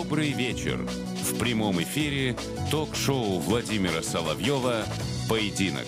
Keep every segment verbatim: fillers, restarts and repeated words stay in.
Добрый вечер. В прямом эфире ток-шоу Владимира Соловьева «Поединок».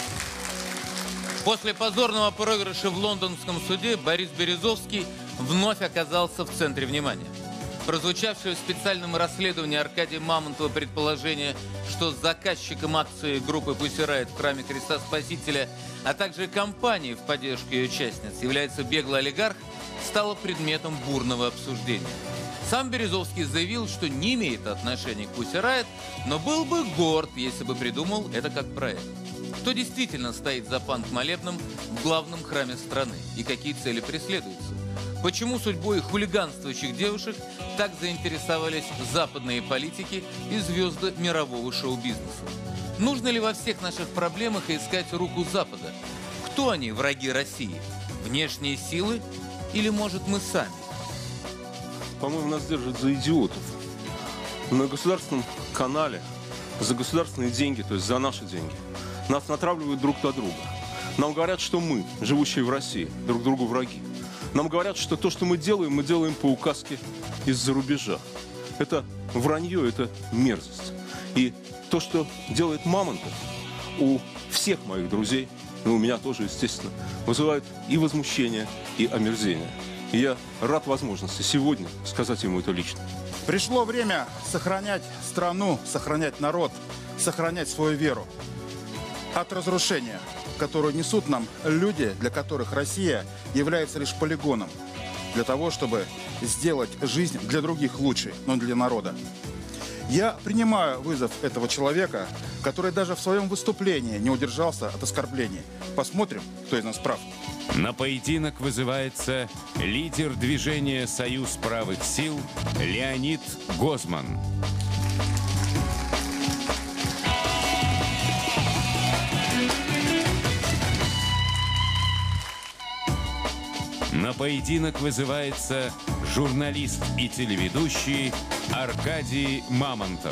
После позорного проигрыша в лондонском суде Борис Березовский вновь оказался в центре внимания. Прозвучавшее в специальном расследовании Аркадия Мамонтова предположение, что заказчиком акции группы Pussy Riot в храме Христа Спасителя, а также компании в поддержку ее участниц является беглый олигарх, стало предметом бурного обсуждения. Сам Березовский заявил, что не имеет отношения к Pussy Riot, но был бы горд, если бы придумал это как проект. Кто действительно стоит за панк-молебном в главном храме страны и какие цели преследуются? Почему судьбой хулиганствующих девушек так заинтересовались западные политики и звезды мирового шоу-бизнеса? Нужно ли во всех наших проблемах искать руку Запада? Кто они, враги России? Внешние силы или, может, мы сами? По-моему, нас держат за идиотов. На государственном канале за государственные деньги, то есть за наши деньги, нас натравливают друг на друга. Нам говорят, что мы, живущие в России, друг другу враги. Нам говорят, что то, что мы делаем, мы делаем по указке из-за рубежа. Это вранье, это мерзость. И то, что делает Мамонтов, у всех моих друзей, ну, у меня тоже, естественно, вызывает и возмущение, и омерзение. И я рад возможности сегодня сказать ему это лично. Пришло время сохранять страну, сохранять народ, сохранять свою веру от разрушения, которую несут нам люди, для которых Россия является лишь полигоном, для того, чтобы сделать жизнь для других лучше, но для народа. Я принимаю вызов этого человека, который даже в своем выступлении не удержался от оскорблений. Посмотрим, кто из нас прав. На поединок вызывается лидер движения «Союз правых сил» Леонид Гозман. На поединок вызывается журналист и телеведущий Аркадий Мамонтов.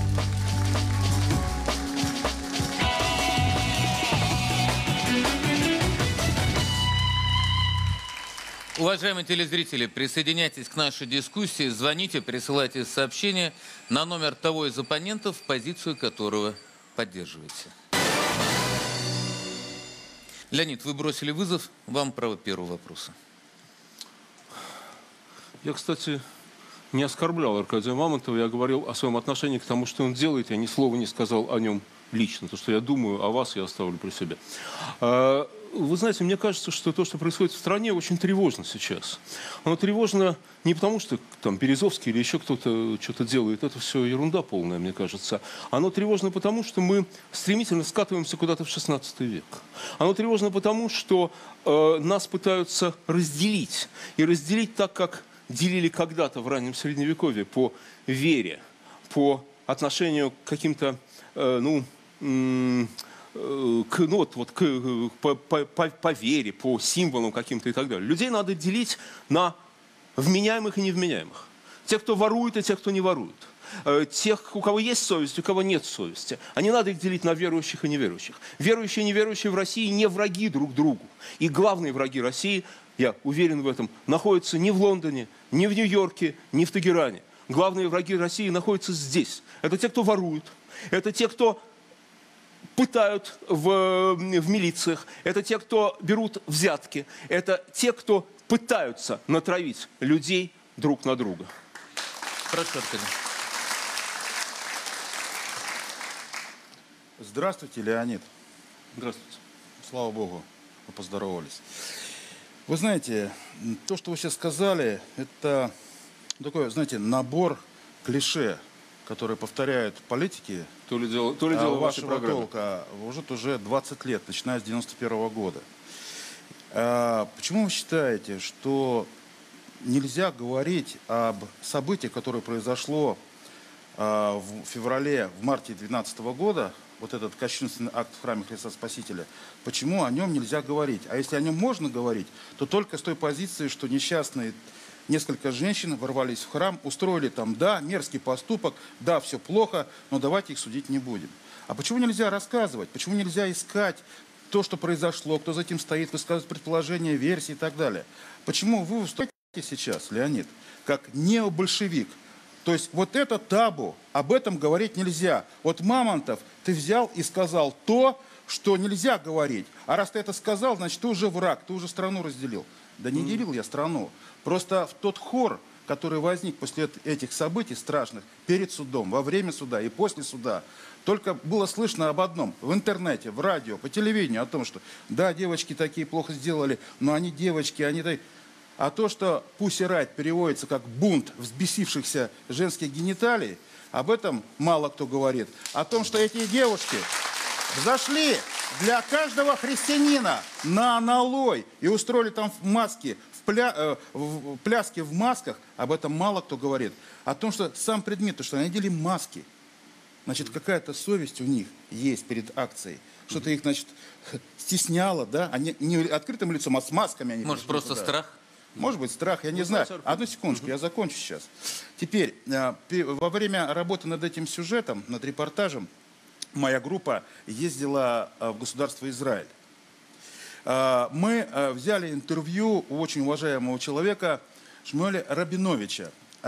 Уважаемые телезрители, присоединяйтесь к нашей дискуссии, звоните, присылайте сообщения на номер того из оппонентов, позицию которого поддерживаете. Леонид, вы бросили вызов, вам право первого вопроса. Я, кстати, не оскорблял Аркадия Мамонтова, я говорил о своем отношении к тому, что он делает, я ни слова не сказал о нем лично. То, что я думаю о вас, я оставлю при себе. Вы знаете, мне кажется, что то, что происходит в стране, очень тревожно сейчас. Оно тревожно не потому, что там Березовский или еще кто-то что-то делает. Это все ерунда полная, мне кажется. Оно тревожно потому, что мы стремительно скатываемся куда-то в шестнадцатый век. Оно тревожно потому, что э, нас пытаются разделить. И разделить так, как делили когда-то в раннем Средневековье по вере, по отношению к каким-то, э, ну... М- К, ну, вот, вот, к, по, по, по, по вере, по символам каким-то и так далее. Людей надо делить на вменяемых и невменяемых. Тех, кто ворует, и тех, кто не ворует. Тех, у кого есть совесть, у кого нет совести. А не надо их делить на верующих и неверующих. Верующие и неверующие в России не враги друг другу. И главные враги России, я уверен в этом, находятся не в Лондоне, не в Нью-Йорке, не в Тегеране. Главные враги России находятся здесь. Это те, кто ворует. Это те, кто пытают в, в милициях, это те, кто берут взятки, это те, кто пытаются натравить людей друг на друга. Прошу, Аркадий. Здравствуйте, Леонид. Здравствуйте. Слава Богу, вы поздоровались. Вы знаете, то, что вы сейчас сказали, это такой, знаете, набор клише, которые повторяют политики. То ли дело, то ли дело вашей вашего программы. толка уже, уже двадцать лет, начиная с девяносто первого года. А почему вы считаете, что нельзя говорить об событии, которое произошло а, в феврале, в марте две тысячи двенадцатого года, вот этот кощунственный акт в храме Христа Спасителя, почему о нем нельзя говорить? А если о нем можно говорить, то только с той позиции, что несчастные несколько женщин ворвались в храм, устроили там, да, мерзкий поступок, да, все плохо, но давайте их судить не будем. А почему нельзя рассказывать? Почему нельзя искать то, что произошло, кто за этим стоит, высказывать предположения, версии и так далее? Почему вы выступаете сейчас, Леонид, как необольшевик, То есть вот это табу, об этом говорить нельзя. Вот Мамонтов, ты взял и сказал то, что нельзя говорить. А раз ты это сказал, значит, ты уже враг, ты уже страну разделил. Да не делил я страну. Просто в тот хор, который возник после этих событий страшных, перед судом, во время суда и после суда, только было слышно об одном. В интернете, в радио, по телевидению, о том, что да, девочки такие плохо сделали, но они девочки, они такие... А то, что Pussy Riot переводится как бунт взбесившихся женских гениталий, об этом мало кто говорит. О том, что эти девушки зашли для каждого христианина на аналой и устроили там маски, в, пля, э, в пляски в масках, об этом мало кто говорит. О том, что сам предмет, то, что они надели маски, значит, какая-то совесть у них есть перед акцией. Что-то их, значит, стесняло, да? Они не открытым лицом, а с масками они Может, просто туда. Страх? Может быть, страх, я не знаю. Одну секундочку, я закончу сейчас. Теперь, во время работы над этим сюжетом, над репортажем, моя группа ездила в государство Израиль. Мы взяли интервью у очень уважаемого человека Шмуэля Рабиновича,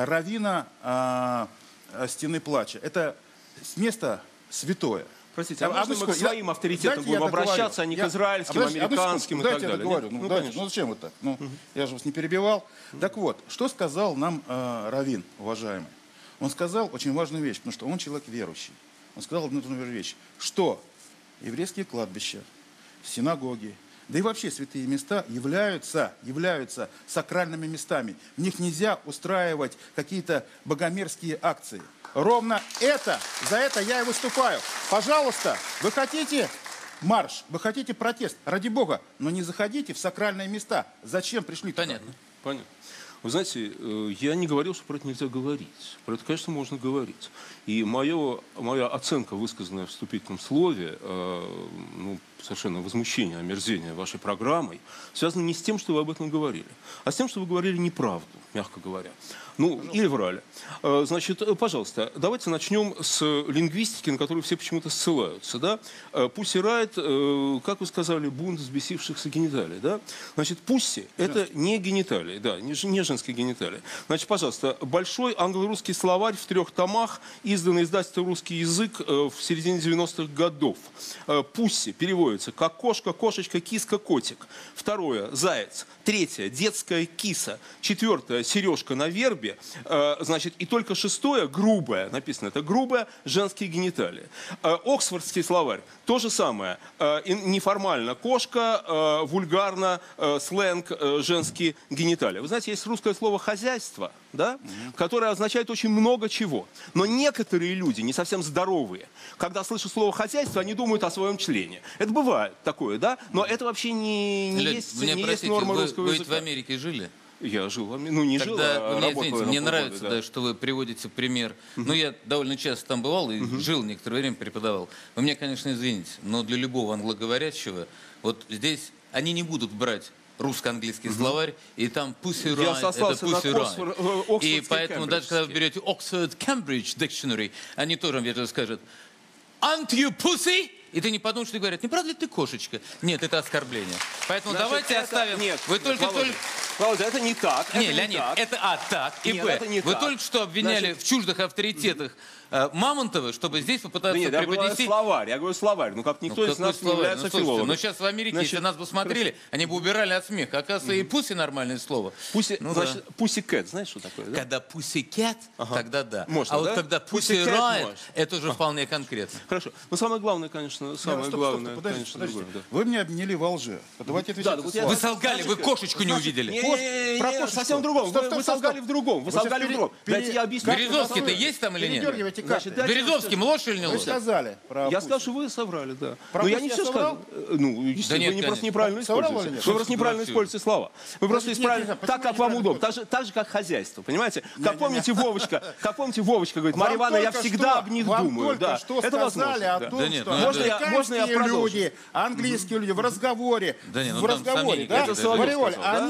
раввина Стены Плача. Это место святое. Простите, а, а можно мы к своим авторитетам будем обращаться, а не я, к израильским, подожди, американским и так далее? Договорю. Ну, ну, дайте, ну зачем вы так? Ну, угу. Я же вас не перебивал. Угу. Так вот, что сказал нам э, раввин, уважаемый? Он сказал очень важную вещь, потому что он человек верующий. Он сказал одну вещь, что еврейские кладбища, синагоги, да и вообще святые места являются, являются сакральными местами. В них нельзя устраивать какие-то богомерзкие акции. Ровно это, за это я и выступаю. Пожалуйста, вы хотите марш, вы хотите протест, ради Бога, но не заходите в сакральные места. Зачем пришли туда? Понятно. Понятно. Вы знаете, я не говорил, что про это нельзя говорить. Про это, конечно, можно говорить. И мое, моя оценка, высказанная в вступительном слове, э, ну, совершенно возмущение, омерзение вашей программой, связано не с тем, что вы об этом говорили, а с тем, что вы говорили неправду, мягко говоря. Ну, пожалуйста. Или врали. Э, значит, пожалуйста, давайте начнем с лингвистики, на которую все почему-то ссылаются. Да? Pussy Riot, э, как вы сказали, бунт взбесившихся гениталий. Да? Значит, пусси – это не гениталии, да, не, не женские гениталии. Значит, пожалуйста, большой англо-русский словарь в трех томах, изданный издательством «Русский язык» в середине девяностых годов. Пусси переводится как кошка, кошечка, киска, котик. Второе – заяц. Третье – детская киса. Четвертое – сережка на вербе. Значит, и только шестое – грубое. Написано, это грубое женские гениталии. Оксфордский словарь – то же самое. Неформально кошка, вульгарно сленг женские гениталии. Вы знаете, есть русское слово «хозяйство», да? Mm-hmm. которое означает очень много чего. Но некоторые люди, не совсем здоровые, когда слышат слово «хозяйство», они думают о своем члене. Это бывает такое, да? Но это вообще не, не, Лёнь, есть, мне, не простите, есть норма вы, русского вы языка. Вы ведь в Америке жили? Я жил, ну не жил, Тогда, а вы меня работал. извините, мне полгода, нравится, да. да, что вы приводите пример. Uh-huh. Ну, я довольно часто там бывал и uh-huh. жил некоторое время, преподавал. Вы меня, конечно, извините, но для любого англоговорящего, вот здесь они не будут брать русско-английский uh-huh. словарь, и там Pussy Riot, это Pussy Riot. И поэтому даже когда вы берете Oxford Cambridge Dictionary, они тоже вам это скажут «Aren't you pussy?» И ты не подумаешь, что говорят, не правда ли ты кошечка? Нет, это оскорбление. Поэтому Значит, давайте это... оставим... Нет, вы нет, только, Володя, только... Володя, это не так. Не, это Леонид, не так. это А, так, и Нет, Б. это не Вы так. только что обвиняли Значит... в чуждых авторитетах э, Мамонтова, чтобы здесь попытаться да нет, преподнести... я говорю словарь, я говорю словарь. Ну, как никто ну, из нас словарь? не является ну, слушайте, филологом. ну, сейчас в Америке, Значит, если нас бы смотрели, хорошо. Они бы убирали от смеха. Оказывается, mm-hmm. и пусси нормальное слово. Пусси, ну, значит, да. Pussy Cat, знаешь, что такое? Да? Когда Pussy Cat, ага. тогда да. Можно, а вот да? когда Pussy Riot, это уже а. вполне конкретно. Хорошо. Но самое главное, конечно, самое Нет, стоп, главное, стоп, подождите, конечно, подождите. другое. Да. Вы меня обвинили во лжи. Давайте отвечать. Да, вот я... Вы солгали, вы кошечку не увидели. Не, не, не, Про не, кошечку. совсем в другом. Стоп, Вы, стоп, вы стоп, солгали стоп. в другом. Вы, Вы солгали в пере- другом. пере- Дайте я объясню. Березовский-то есть там или нет? Передергивайте карты. Значит, дайте- Березовский млошь или не Вы ложь? сказали про Я Pussy. сказал, что вы соврали, да. Про Но я Pussy не я все соврал? сказал. Ну, если Да нет, вы не просто конечно. неправильно Соврал используете. или нет? Вы просто неправильно Вообще. используете слова. Вы просто Нет, исправили нет, так, почему как вам неправильно удобно. Так же, так же, как хозяйство. Понимаете? Не, Как не, помните, не. Вовочка, как помните, Вовочка говорит, Марья Вам Ивановна, я только всегда что- об них вам думаю. только Да, что это сказали возможно. о да. том, Да нет, что ну это- Можно я- можно я американские продолжу? люди, английские люди в разговоре, Да нет, ну в там разговоре, сомнений да, какие-то, Соловьев Мариоль, сказал, да? они, Да?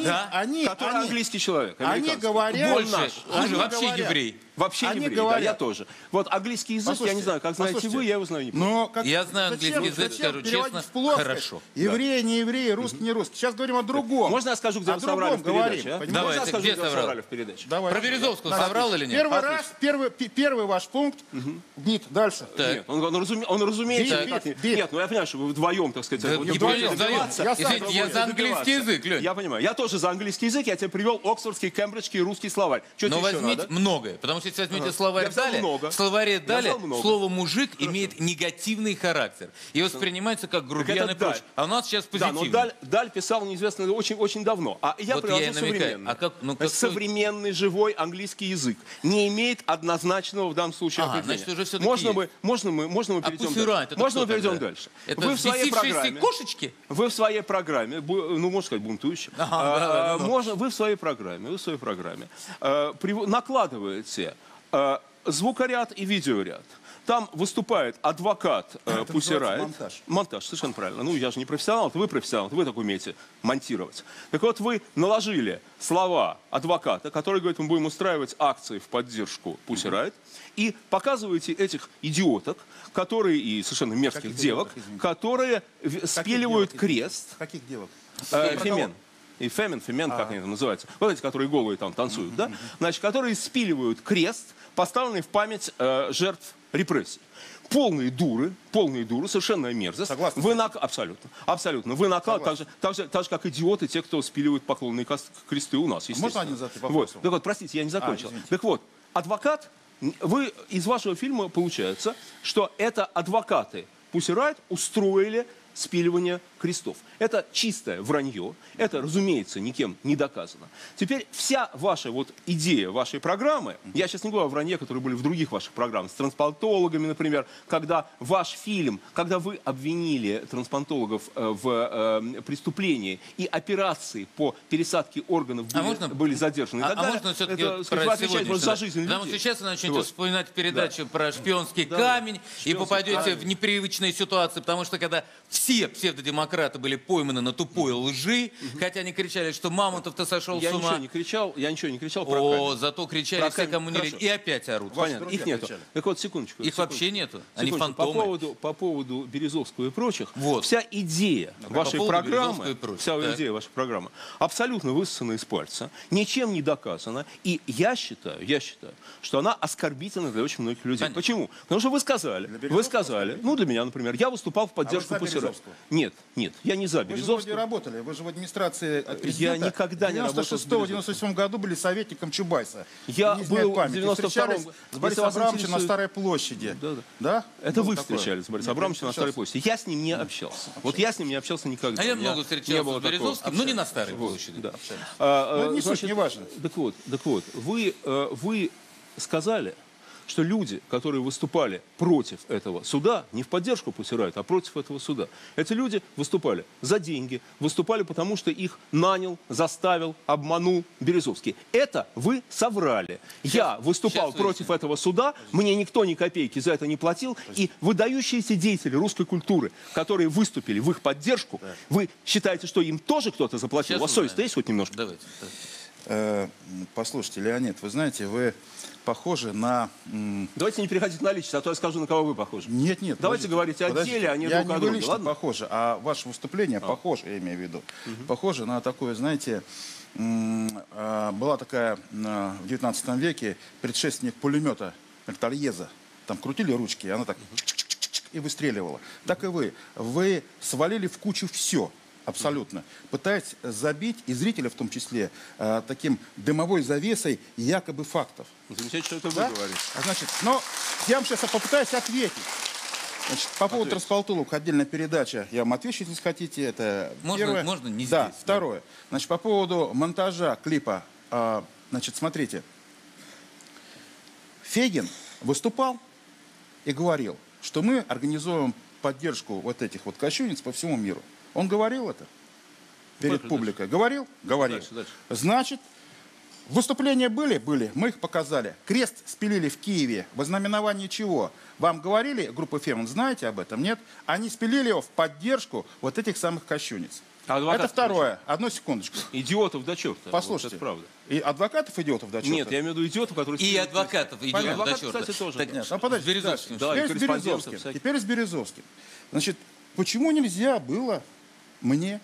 они, который они, английский человек, они американский. говорят, Больше, наш. хуже, Они вообще говорят. еврей. Вообще Они не еврей, да, говорят. я тоже. Вот английский язык, я Послушайте, не знаю, как знаете послушайте. вы, я его знаю не Но как, Я знаю зачем- английский язык, зачем скажу переводить честно, в плоскость? хорошо. Евреи, не евреи, русский, не русский. Сейчас говорим о другом. Можно я скажу, где О вы соврали другом в передаче? говорим, а? понимаете? Можно Давайте, я скажу, где где вы соврал? соврали в передаче? Давай. Про Березовского Давай. соврал или нет? Первый Отлично. раз, первый, пи- первый ваш пункт. Нет, дальше. Так. Нет, он, он, разуме- он разумеется... Бит, как бит, не- бит. Нет, ну я понимаю, что вы вдвоем, так сказать, Да будете не вдвоем, будем вдвоем. добиваться. Я сам Извините, я Будете за английский добиваться. язык, Лёнь. Я понимаю. Я тоже за английский язык, я тебе привел Оксфордский, Кембриджский и русский словарь. Что Но тебе еще возьмите надо? многое, потому что если возьмете Ага. словарь Я взял Даля, много. в словаре Даля взял много. слово «мужик» имеет негативный характер и воспринимается как грубиян и это Даль. прочее. А у нас сейчас Да, позитивный. но Даль, Даль писал неизвестно очень, очень давно. А я Вот привожу я и намекаю. современный. А как- ну, какой- Современный живой английский язык не имеет однозначного в данном случае Ага, определения. значит, уже всё-таки можно, есть. мы, можно, мы, можно мы А перейдем пуфера дальше? это Можно кто мы перейдем тогда? дальше? Это Вы в своей взбесившиеся программе... кошечки? Вы в своей программе, бу- ну, можно сказать, бунтующие, Ага, а, да, да, да. можно, вы в своей программе, вы в своей программе э, прив- накладываете э, звукоряд и видеоряд. Там выступает адвокат э, Это Pussy называется Riot. монтаж. Монтаж, совершенно правильно. Ну, я же не профессионал, это вы профессионал, это вы так умеете монтировать. Так вот, вы наложили слова адвоката, который говорит, мы будем устраивать акции в поддержку Pussy Riot, и показываете этих идиоток, которые, и совершенно мерзких Каких девок, идиоток, извините? которые в- спиливают девок, крест. Каких девок? Э, Про фемен. кого? И фемен, фемен, как они там называются. Вот эти, которые голые там танцуют, да? Значит, которые спиливают крест, поставленный в память э, жертв репрессий. Полные дуры, полные дуры, совершенно мерзость. Согласны с Вы этим? нак- Абсолютно. Абсолютно. Вы накладываете, так же, так, же, так же, как идиоты, те, кто спиливают поклонные кос- кресты у нас, естественно. можно один задать Вот. вопрос? Так вот, простите, я не закончил. А, извините. так вот, адвокат, вы из вашего фильма получается, что это адвокаты Pussy Riot устроили спиливание крестов. Это чистое вранье. Это, разумеется, никем не доказано. Теперь вся ваша вот идея вашей программы, я сейчас не говорю о вранье, которые были в других ваших программах, с трансплантологами, например, когда ваш фильм, когда вы обвинили трансплантологов э, в э, преступлении и операции по пересадке органов были, А можно- были задержаны. и А, так а далее, можно все-таки это, вот сказать, про вы отвечаете просто за сегодняшнее? жизнь Потому людей. что сейчас вы начнете Вот. вспоминать передачу про шпионский Да. камень и Шпионский попадете камень. в непривычные ситуации, потому что когда все псевдодемократы были пойманы на тупой лжи, хотя они кричали, что Мамонтов-то сошел Я с ума. ничего не кричал, я ничего не кричал про О, камень. зато кричали Про все, камень. кому не лень. Хорошо. И опять орут. Ваши Понятно, друзья их нету. кричали. Так вот, секундочку. Их секундочку. вообще нету. Они Секундочку. фантомы. По поводу, по поводу Березовского и прочих, Вот. вся идея вашей поводу программы, Березовского и прочих, вся так. идея вашей программы абсолютно высосана из пальца, ничем не доказана, и я считаю, я считаю, что она оскорбительна для очень многих людей. Конечно. Почему? Потому что вы сказали, вы Березовского сказали, ну для меня, например, я выступал в поддержку А вы за Pussy Riot. Березовского? Нет, нет, я не за Вы же вроде Березовского. работали, вы же в администрации от президента. никогда не В работал с девяносто шестом Березовским. девяносто седьмом году были советником Чубайса. Я Не изменяет был в памяти. девяносто втором Встречались с Если Борисом вас Абрамовичем на интересует- Старой площади. Да, да. Да? Это Было вы такое? встречались с Борисом Нет, Абрамовичем на Старой встречался. площади. Я с ним не общался. Вот я с ним не общался никогда. А я У меня много не встречался было с такого. Березовским, но не на Старой Вот, площади. да. А, Ну, а, не суть, значит, не важно. Так вот, так вот, вы, э, вы сказали, что люди, которые выступали против этого суда, не в поддержку Pussy Riot, а против этого суда, эти люди выступали за деньги, выступали потому, что их нанял, заставил, обманул Березовский. Это вы соврали. Я выступал сейчас против выясним. этого суда, мне никто ни копейки за это не платил, и выдающиеся деятели русской культуры, которые выступили в их поддержку, вы считаете, что им тоже кто-то заплатил? Сейчас У вас узнаем. совесть есть хоть немножко? Давайте. Э, Послушайте, Леонид, вы знаете, вы похожи на... м, Давайте не переходить на личность, а то я скажу, на кого вы похожи. Нет, нет. Давайте подождите, говорить о подождите. деле, а не Я друг не о вы друге, лично ладно? похожи, а ваше выступление похоже, я имею в виду. Похоже на такое, знаете, м, а, была такая а, в девятнадцатом веке предшественник пулемета Мертальеза. Там крутили ручки, и она так чик-чик-чик-чик и выстреливала. Так и вы. Вы свалили в кучу все. Абсолютно. Пытаясь забить, и зрителя в том числе, а, таким дымовой завесой якобы фактов. Замечательно, что это вы Да? говорите. А, значит, но я вам сейчас попытаюсь ответить. Значит, по поводу трансплантолог отдельная передача. Я вам отвечу, если хотите. Это Можно- первое. можно не Да, здесь, да. второе. Значит, по поводу монтажа клипа. а, Значит, смотрите. Фегин выступал и говорил, что мы организуем поддержку вот этих вот кощунниц по всему миру. Он говорил это перед Поехали публикой? Говорил? Говорил. Дальше, дальше. Значит, выступления были? Были. Мы их показали. Крест спилили в Киеве. Во знаменовании чего? Вам говорили, группа Фемон, знаете об этом? Нет? Они спилили его в поддержку вот этих самых кощунниц. Адвокат Это второе. Одну секундочку. Идиотов до черта. Послушайте. Вот это правда. И адвокатов идиотов до черта. Нет, я имею в виду идиотов, которые... И адвокатов идет Понятно. до Адвокат, черта. кстати, тоже. Так, Нет, ну подожди, с Березовским. Да, Теперь и с корреспондентов Березовским. всяких. Теперь с Березовским. Значит, почему нельзя было мне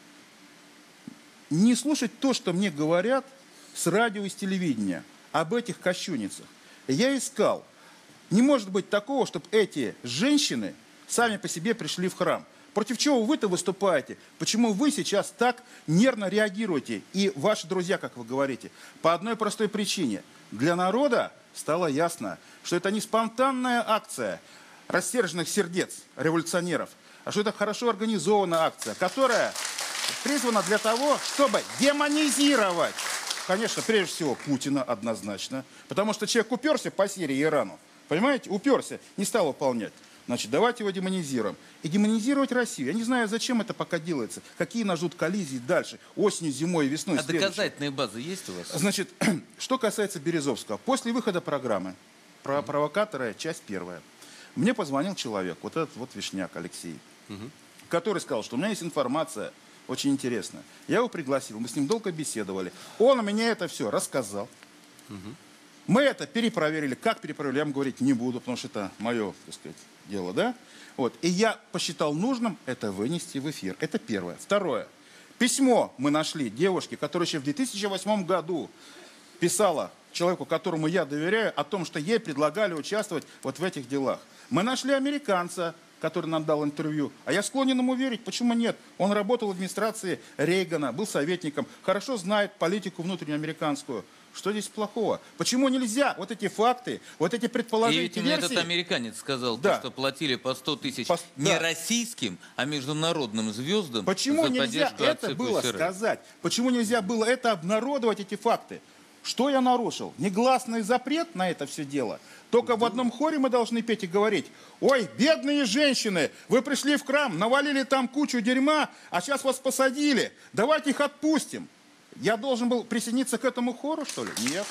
не слушать то, что мне говорят с радио и с телевидения об этих кощунницах? Я искал. Не может быть такого, чтобы эти женщины сами по себе пришли в храм. Против чего вы-то выступаете? Почему вы сейчас так нервно реагируете? И ваши друзья, как вы говорите, по одной простой причине. Для народа стало ясно, что это не спонтанная акция рассерженных сердец революционеров, а что это хорошо организованная акция, которая призвана для того, чтобы демонизировать, конечно, прежде всего Путина однозначно, потому что человек уперся по Сирии и Ирану, понимаете, уперся, не стал выполнять. Значит, давайте его демонизируем. И демонизировать Россию. Я не знаю, зачем это пока делается. Какие нас ждут коллизии дальше, осенью, зимой, весной. А доказательные базы есть у вас? Значит, что касается Березовского. После выхода программы про провокатора, часть первая, мне позвонил человек, вот этот вот Вишняк Алексей, угу. который сказал, что у меня есть информация очень интересная. Я его пригласил, мы с ним долго беседовали. Он мне это все рассказал. Угу. Мы это перепроверили. Как перепроверили, я вам говорить не буду, потому что это мое, так сказать, дело, да? Вот. И я посчитал нужным это вынести в эфир. Это первое. Второе. Письмо мы нашли девушки, которая еще в две тысячи восьмом году писала человеку, которому я доверяю, о том, что ей предлагали участвовать вот в этих делах. Мы нашли американца, который нам дал интервью. А я склонен ему верить. Почему нет? Он работал в администрации Рейгана, был советником, хорошо знает политику внутреннюю американскую. Что здесь плохого? Почему нельзя вот эти факты, вот эти предположения, И ведь мне этот американец сказал, да. что платили по сто тысяч по... не да. российским, а международным звездам. Почему за нельзя это было сказать? Почему нельзя было это обнародовать, эти факты? Что я нарушил? Негласный запрет на это все дело. Только в одном хоре мы должны петь и говорить: ой, бедные женщины, вы пришли в храм, навалили там кучу дерьма, а сейчас вас посадили, давайте их отпустим. Я должен был присоединиться к этому хору, что ли? Нет.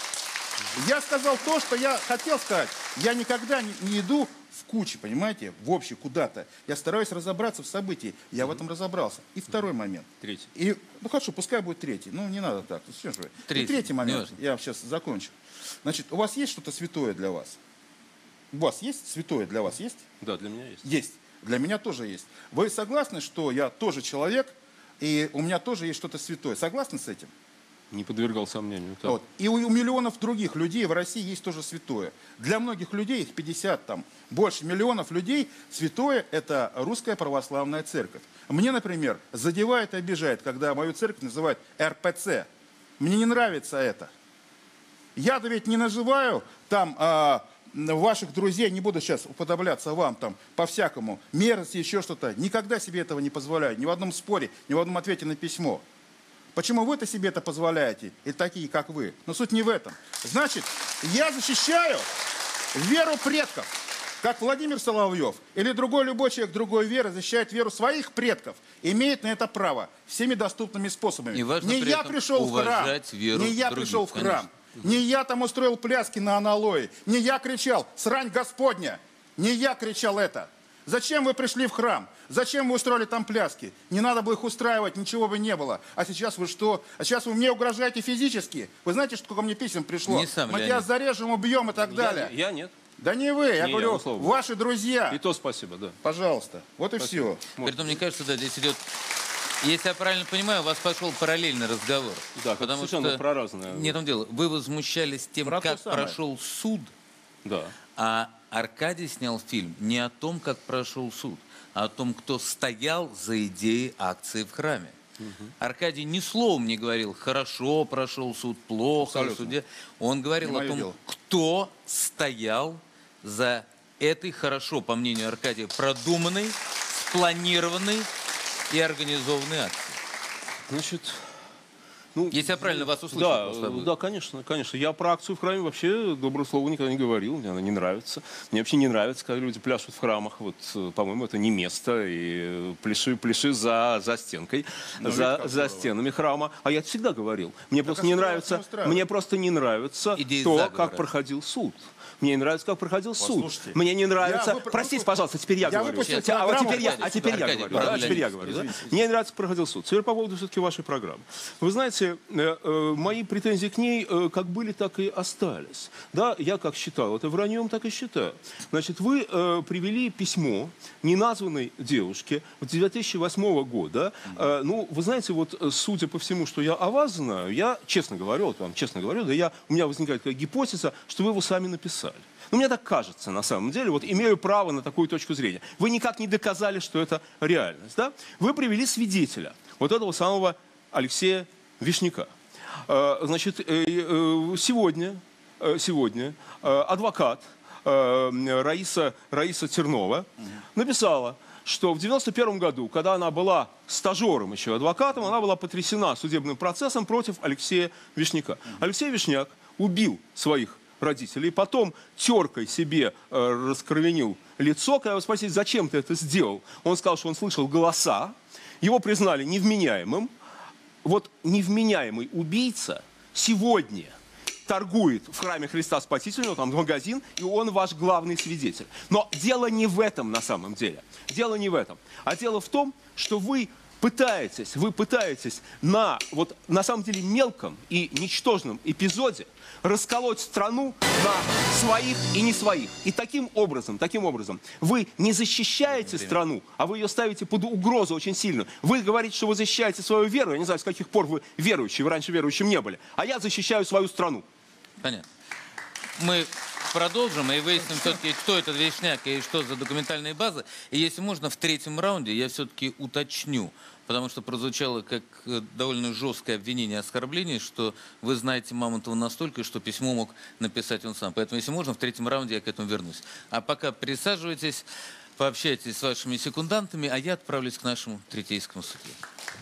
Я сказал то, что я хотел сказать. Я никогда не, не иду в кучу, понимаете, в общий куда-то. Я стараюсь разобраться в событии. Я в этом разобрался. И второй момент. Третий. И, ну хорошо, пускай будет третий. Ну, не надо так. Все же. Третий. И третий момент. Я сейчас закончу. Значит, у вас есть что-то святое для вас? У вас есть святое для вас? Есть? Да, для меня есть. Есть. Для меня тоже есть. Вы согласны, что я тоже человек, и у меня тоже есть что-то святое? Согласны с этим? Не подвергал сомнению. Вот. И у, у миллионов других людей в России есть тоже святое. Для многих людей, их пятьдесят, там, больше миллионов людей, святое – это русская православная церковь. Мне, например, задевает и обижает, когда мою церковь называют эр пэ цэ. Мне не нравится это. Я-то ведь не называю там а, ваших друзей, не буду сейчас уподобляться вам там по-всякому, мерзости, еще что-то. Никогда себе этого не позволяю, ни в одном споре, ни в одном ответе на письмо. Почему вы-то себе это позволяете, и такие, как вы? Но суть не в этом. Значит, я защищаю веру предков, как Владимир Соловьев или другой любой человек другой веры защищает веру своих предков, имеет на это право всеми доступными способами. И важно не при я этом пришел в храм, веру не я других, пришел в храм, конечно. не я там устроил пляски на аналое, не я кричал «Срань Господня», не я кричал это. Зачем вы пришли в храм? Зачем вы устроили там пляски? Не надо было их устраивать, ничего бы не было. А сейчас вы что? А сейчас вы мне угрожаете физически? Вы знаете, сколько мне писем пришло? Не сам Мы Леонид. тебя зарежем, убьем и так далее. Я, я нет. Да не вы, я Не говорю, я, условно. ваши друзья. И то спасибо, да. Пожалуйста. Вот и Спасибо. все. Притом, мне кажется, да, здесь идет, если я правильно понимаю, у вас пошел параллельный разговор. Да, потому совершенно что, про разное. не в том дело, вы возмущались тем, Про то как самое. прошел суд, Да. а Аркадий снял фильм не о том, как прошел суд, а о том, кто стоял за идеей акции в храме. Угу. Аркадий ни словом не говорил, хорошо прошел суд, плохо в Абсолютно. суде. Он говорил Не о мое том, дело. кто стоял за этой хорошо, по мнению Аркадия, продуманной, спланированной и организованной акцией. Значит, Ну, Если я правильно вас услышал. Да, просто. да, конечно, конечно. Я про акцию в храме вообще доброе слово никогда не говорил, мне она не нравится. Мне вообще не нравится, когда люди пляшут в храмах. Вот, по-моему, это не место. И пляши, пляши за, за стенкой, за, за стенами храма. А я всегда говорил. Мне просто не нравится, мне просто не нравится Идея то, заговора. как проходил суд. Мне не нравится, как проходил суд. Послушайте, Мне не нравится... я выпу- Простите, пожалуйста, теперь я, Я говорю. выпустил А вот теперь программу. я, а теперь я Аркадий, говорю. Да, Аркадий, теперь я говорю. Да? Мне не нравится, как проходил суд. Теперь по поводу все-таки вашей программы. Вы знаете, э, э, мои претензии к ней э, как были, так и остались. Да, я как считал, это враньем, так и считаю. Значит, вы э, привели письмо неназванной девушке две тысячи восьмого года. Э, ну, вы знаете, вот э, судя по всему, что я о вас знаю, я, честно говорю, вот вам честно говорю, да, я, у меня возникает такая гипотеза, что вы его сами написали. Ну, мне так кажется, на самом деле, вот имею право на такую точку зрения. Вы никак не доказали, что это реальность, да? Вы привели свидетеля, вот этого самого Алексея Вишняка. Э, Значит, э, э, сегодня, э, сегодня э, адвокат э, Раиса, Раиса Тернова написала, что в девяносто первом году, когда она была стажером еще адвокатом, она была потрясена судебным процессом против Алексея Вишняка. Алексей Вишняк убил своих родителей, потом теркой себе э, раскровенил лицо. Когда его спросили, зачем ты это сделал, он сказал, что он слышал голоса, его признали невменяемым. Вот невменяемый убийца сегодня торгует в храме Христа Спасителя, там магазин, и он ваш главный свидетель. Но дело не в этом на самом деле. Дело не в этом. А дело в том, что вы пытаетесь, вы пытаетесь на, вот, на самом деле мелком и ничтожном эпизоде расколоть страну на своих и не своих. И таким образом, таким образом, вы не защищаете страну, а вы ее ставите под угрозу очень сильно. Вы говорите, что вы защищаете свою веру. Я не знаю, с каких пор вы верующие, вы раньше верующим не были. А я защищаю свою страну. Понятно. Мы продолжим и выясним все-таки, кто этот Вишняк и что за документальные базы. И если можно, в третьем раунде я все-таки уточню, потому что прозвучало как довольно жесткое обвинение, оскорбление, что вы знаете Мамонтова настолько, что письмо мог написать он сам. Поэтому, если можно, в третьем раунде я к этому вернусь. А пока присаживайтесь, пообщайтесь с вашими секундантами, а я отправлюсь к нашему третейскому судье.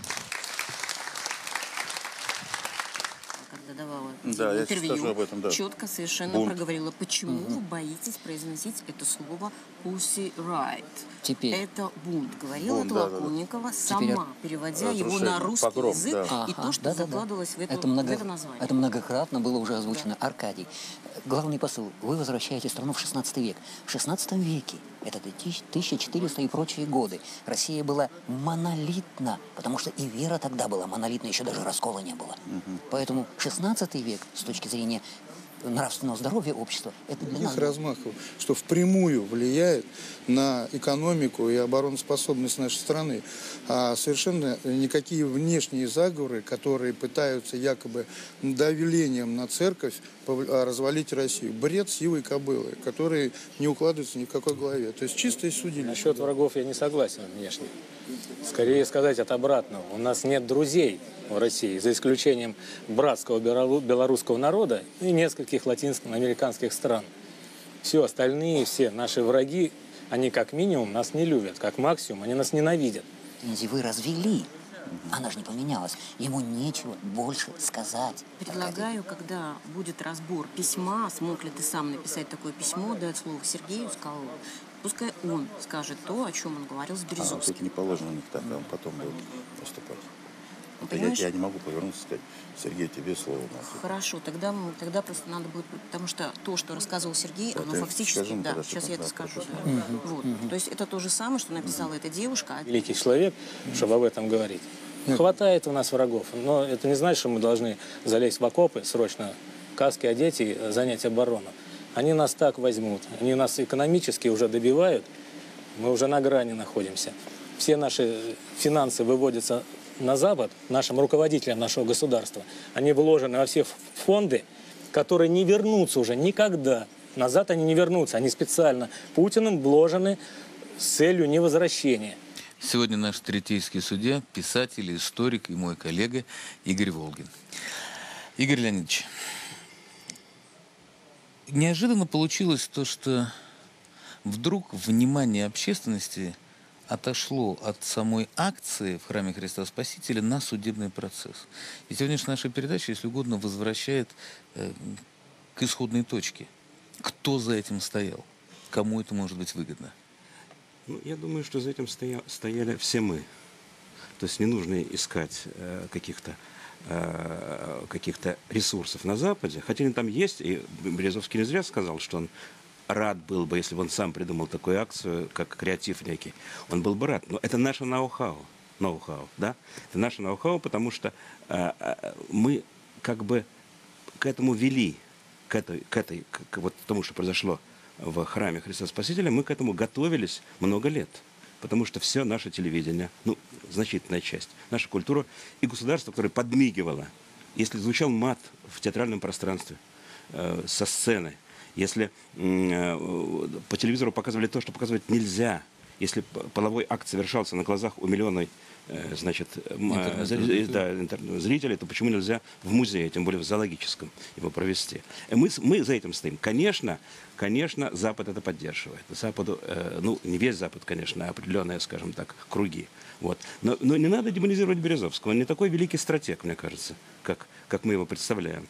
Когда давала Да, я интервью, скажу об этом, да. четко совершенно Бунт. проговорила, почему вы боитесь произносить это слово «pussy riot». Теперь. Это бунт. Говорила Бунт, это да, да, да. Лаконникова Теперь сама, переводя его разрушение, на русский погром, язык, да. и Ага, то, что да-да-да. закладывалось в, эту, это, в много... это название. это многократно было уже озвучено. Аркадий, главный посыл. Вы возвращаете страну в шестнадцатый век. В шестнадцатом веке, это тысяча четыреста и прочие годы, Россия была монолитна, потому что и вера тогда была монолитна, еще даже раскола не было. Поэтому шестнадцатый век, с точки зрения нравственного здоровья общества, это для нас... Их размахов, что впрямую влияет на экономику и обороноспособность нашей страны. А совершенно никакие внешние заговоры, которые пытаются якобы давлением на церковь развалить Россию. Бред сивой кобылы, который не укладывается ни в какой голове. То есть чистое судилище. Насчет врагов я не согласен внешне. Скорее сказать от обратного. У нас нет друзей в России, за исключением братского белорусского народа и нескольких латиноамериканских стран. Все остальные, все наши враги, они как минимум нас не любят, как максимум они нас ненавидят. Вы развели. Она же не поменялась. Ему нечего больше сказать. Предлагаю, когда будет разбор письма, смог ли ты сам написать такое письмо, дать слово Сергею Скалову, пускай он скажет то, о чем он говорил с А, вот Березовским. это не положено у них так, а он потом будет поступать. Ну, Это я, понимаешь? я не могу повернуться и сказать, Сергей, тебе слово. нахуй. Хорошо, тогда, мы- тогда просто надо будет, потому что то, что рассказывал Сергей, Да, оно ты фактически, скажи ему да, тогда, что сейчас там, я это да, скажу. хорошо. да. Вот. То есть это то же самое, что написала эта девушка. а Великий человек, чтобы об этом говорить. Хватает у нас врагов, но это не значит, что мы должны залезть в окопы, срочно каски одеть и занять оборону. Они нас так возьмут, они нас экономически уже добивают, мы уже на грани находимся. Все наши финансы выводятся на Запад, нашим руководителям нашего государства. Они вложены во все фонды, которые не вернутся уже никогда. Назад они не вернутся, они специально Путиным вложены с целью невозвращения. Сегодня наш третейский судья, писатель, историк и мой коллега Игорь Волгин. Игорь Леонидович, неожиданно получилось то, что вдруг внимание общественности отошло от самой акции в храме Христа Спасителя на судебный процесс. И сегодняшняя наша передача, если угодно, возвращает э, к исходной точке. Кто за этим стоял? Кому это может быть выгодно? Ну, я думаю, что за этим стоя, стояли все мы. То есть не нужно искать э, каких-то э, каких-то ресурсов на Западе. Хотя они там есть, и Березовский не зря сказал, что он рад был бы, если бы он сам придумал такую акцию, как креатив некий. Он был бы рад. Но это наше ноу-хау. Ноу-хау, да? Это наше ноу-хау, потому что э, э, мы как бы к этому вели, к этой, к этой, к, к вот тому, что произошло в храме Христа Спасителя, мы к этому готовились много лет. Потому что все наше телевидение, ну, значительная часть, наша культура и государство, которое подмигивало, если звучал мат в театральном пространстве, э, со сцены, если э, по телевизору показывали то, что показывать нельзя, если половой акт совершался на глазах у миллионной э, значит, э, зрителей, да, зрителей, то почему нельзя в музее, тем более в зоологическом, его провести? Мы, мы за этим стоим. Конечно, конечно, Запад это поддерживает. Западу, э, ну, не весь Запад, конечно, а определенные, скажем так, круги. Вот. Но, но не надо демонизировать Березовского. Он не такой великий стратег, мне кажется, как, как мы его представляем.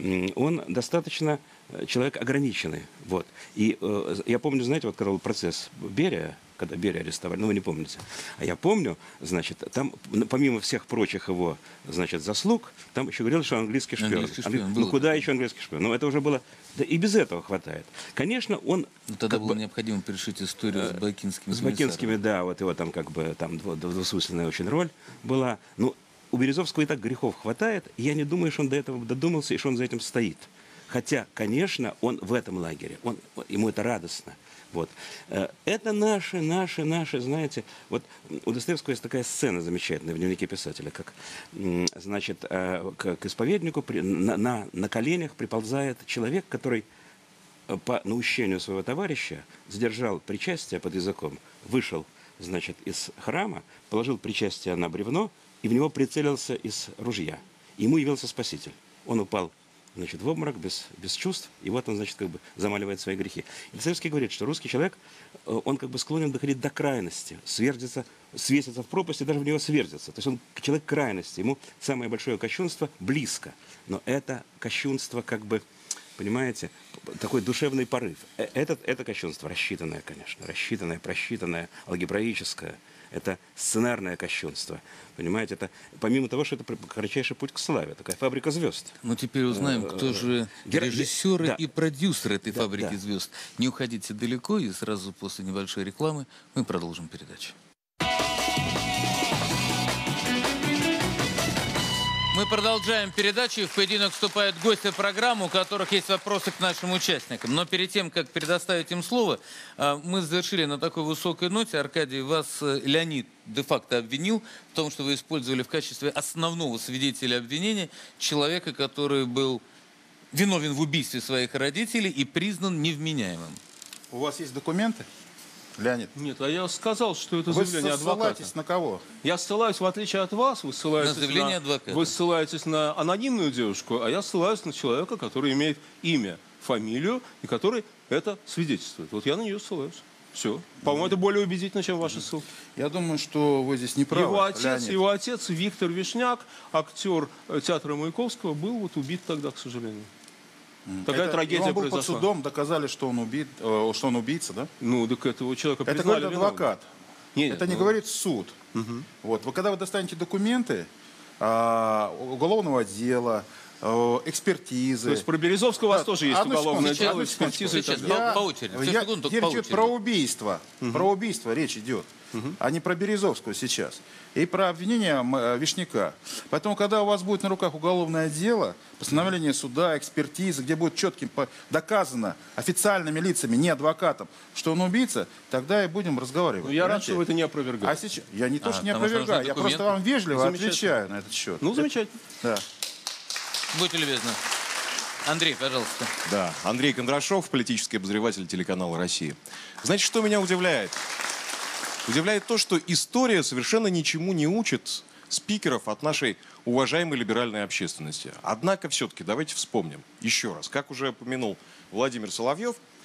Он достаточно человек ограниченный. Вот. И э, я помню, знаете, вот когда был процесс Берия, когда Берия арестовали, ну вы не помните. А я помню, значит, там, помимо всех прочих его, значит, заслуг, там еще говорилось, что английский шпион. Английский шпион. Англи... Ну куда еще английский шпион? Ну это уже было, да и без этого хватает. Конечно, он... Но тогда было бы, необходимо перешить историю с бакинскими С бакинскими, да, вот его там как бы, там двусмысленная очень роль была. Ну, у Березовского и так грехов хватает, и я не думаю, что он до этого додумался, и что он за этим стоит. Хотя, конечно, он в этом лагере, он, ему это радостно. Вот. Это наши, наши, наши, знаете, вот у Достоевского есть такая сцена замечательная в дневнике писателя, как, значит, к, к исповеднику при, на, на, на коленях приползает человек, который по наущению своего товарища сдержал причастие под языком, вышел, значит, из храма, положил причастие на бревно и в него прицелился из ружья. Ему явился Спаситель. Он упал, значит, в обморок, без, без чувств, и вот он, значит, как бы замаливает свои грехи. И Достоевский говорит, что русский человек, он как бы склонен доходить до крайности, сверзиться, свеситься в пропасть и даже в него сверзиться. То есть он человек крайности, ему самое большое кощунство близко. Но это кощунство как бы, понимаете, такой душевный порыв. Это, это кощунство рассчитанное, конечно, рассчитанное, просчитанное, алгебраическое. Это сценарное кощунство. Понимаете, это помимо того, что это кратчайший путь к славе, такая фабрика звезд. Ну, теперь узнаем, кто же режиссеры да. и продюсеры этой да, фабрики да. звезд. Не уходите далеко, и сразу после небольшой рекламы мы продолжим передачу. Мы продолжаем передачу, и в поединок вступают гости программы, у которых есть вопросы к нашим участникам. Но перед тем, как предоставить им слово, мы завершили на такой высокой ноте. Аркадий, вас Леонид де-факто обвинил в том, что вы использовали в качестве основного свидетеля обвинения человека, который был виновен в убийстве своих родителей и признан невменяемым. У вас есть документы, Леонид? Нет, а я сказал, что это Вы заявление адвоката. ссылаетесь на кого? Я ссылаюсь, в отличие от вас, вы ссылаетесь На заявление на, адвоката. вы ссылаетесь на анонимную девушку, а я ссылаюсь на человека, который имеет имя, фамилию, и который это свидетельствует. Вот я на нее ссылаюсь. Все. По-моему, это более убедительно, чем ваши ссылки. Я думаю, что вы здесь не правы, Его отец, Леонид. его отец Виктор Вишняк, актер театра Маяковского, был вот убит тогда, к сожалению. Такая Это, трагедия он был произошла. под судом, доказали, что он, убит, э, что он убийца, да? Ну, так этого человека Это признали говорит виновным. адвокат. Не, нет, Это не ну, говорит суд. Угу. Вот. Вы, когда вы достанете документы а, уголовного дела, а, экспертизы... То есть про Березовского у вас Да, тоже есть одну уголовное секундочку, дело, одну экспертиза и так секундочку. далее. По- по очереди. Всю Я, секунду, только речь по идет очереди. про убийство. Про убийство речь идет, а не про Березовского сейчас. И про обвинение м, Вишняка. Поэтому, когда у вас будет на руках уголовное дело, постановление суда, экспертиза, где будет четко по- доказано официальными лицами, не адвокатом, что он убийца, тогда и будем разговаривать. Ну, я рад, понимаете? что вы это не опровергаете. А сейчас я не то, А, что не потому что опровергаю, нужны я просто документы. вам вежливо Замечательно. отвечаю на этот счет. Ну, замечательно. Да. Будьте любезны. Андрей, пожалуйста. Да, Андрей Кондрашов, политический обозреватель телеканала «Россия». Знаете, что меня удивляет? Удивляет то, что история совершенно ничему не учит спикеров от нашей уважаемой либеральной общественности. Однако все-таки давайте вспомним еще раз. Как уже упомянул Владимир Соловьев,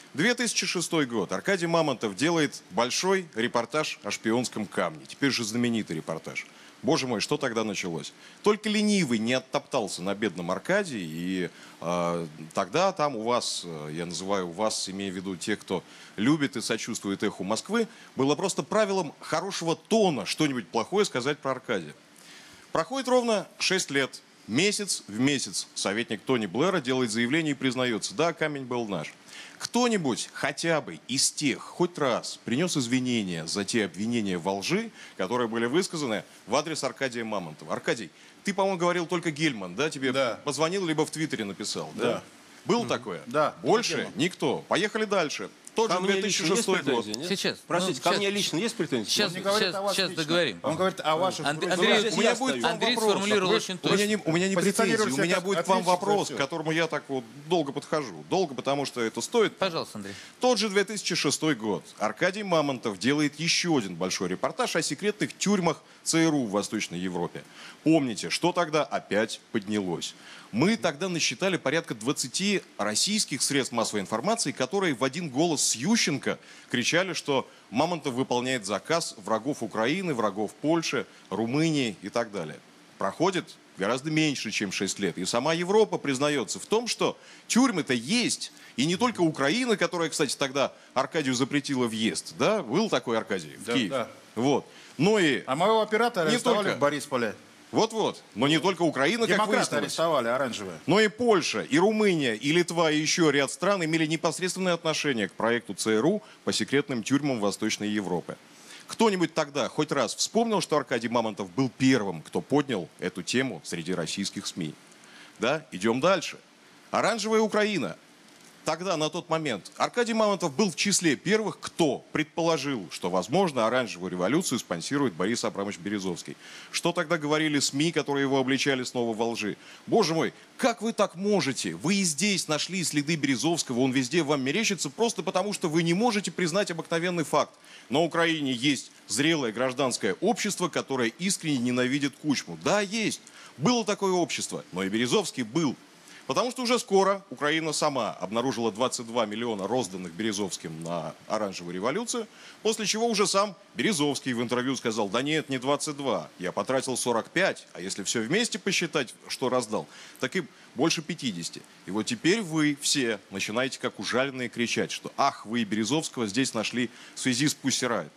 две тысячи шестой год. Аркадий Мамонтов делает большой репортаж о шпионском камне. Теперь же знаменитый репортаж. Боже мой, что тогда началось? Только ленивый не оттоптался на бедном Аркадии, и э, тогда там у вас, я называю вас, имея в виду тех, кто любит и сочувствует эху Москвы, было просто правилом хорошего тона что-нибудь плохое сказать про Аркадия. Проходит ровно шесть лет. Месяц в месяц советник Тони Блэра делает заявление и признается: да, камень был наш. Кто-нибудь хотя бы из тех хоть раз принес извинения за те обвинения во лжи, которые были высказаны в адрес Аркадия Мамонтова? Аркадий, ты, по-моему, говорил только Гельман, да? Тебе да. позвонил, либо в Твиттере написал, да? Да. Было mm-hmm. такое? Да. Больше Гельман. Никто. Поехали дальше. Тот же две тысячи шестой год. Сейчас. Простите, ну, ко сейчас, мне лично есть претензии? Сейчас, сейчас, сейчас договорим. Он говорит о ваших... Андрей, Андрей, у меня будет Андрей сформулировал очень точно. У меня не, у меня не претензии, у меня будет к вам вопрос, к все. которому я так вот долго подхожу. Долго, потому что это стоит. Пожалуйста, Андрей. Тот же две тысячи шестой год. Аркадий Мамонтов делает еще один большой репортаж о секретных тюрьмах ЦРУ в Восточной Европе. Помните, что тогда опять поднялось? Мы тогда насчитали порядка двадцати российских средств массовой информации, которые в один голос с Ющенко кричали, что Мамонтов выполняет заказ врагов Украины, врагов Польши, Румынии и так далее. Проходит гораздо меньше, чем шесть лет. И сама Европа признается в том, что тюрьмы-то есть. И не только Украина, которая, кстати, тогда Аркадию запретила въезд. Да? Был такой Аркадий в да, Киев. Да. Вот. Но и... А моего оператора не арестовали только... в Борисполе. Вот-вот. Но не только Украина, как Демократы выяснилось. арестовали, оранжевые. Но и Польша, и Румыния, и Литва, и еще ряд стран имели непосредственное отношение к проекту ЦРУ по секретным тюрьмам Восточной Европы. Кто-нибудь тогда хоть раз вспомнил, что Аркадий Мамонтов был первым, кто поднял эту тему среди российских СМИ? Да? Идем дальше. Оранжевая Украина. Тогда, на тот момент, Аркадий Мамонтов был в числе первых, кто предположил, что, возможно, оранжевую революцию спонсирует Борис Абрамович Березовский. Что тогда говорили СМИ, которые его обличали снова во лжи? Боже мой, как вы так можете? Вы и здесь нашли следы Березовского, он везде вам мерещится, просто потому что вы не можете признать обыкновенный факт. На Украине есть зрелое гражданское общество, которое искренне ненавидит Кучму. Да, есть. Было такое общество, но и Березовский был. Потому что уже скоро Украина сама обнаружила двадцать два миллиона розданных Березовским на оранжевую революцию, после чего уже сам Березовский в интервью сказал: да нет, не двадцать два, я потратил сорок пять, а если все вместе посчитать, что раздал, так и больше пятидесяти. И вот теперь вы все начинаете как ужаленные кричать, что ах, вы Березовского здесь нашли в связи с Pussy Riot.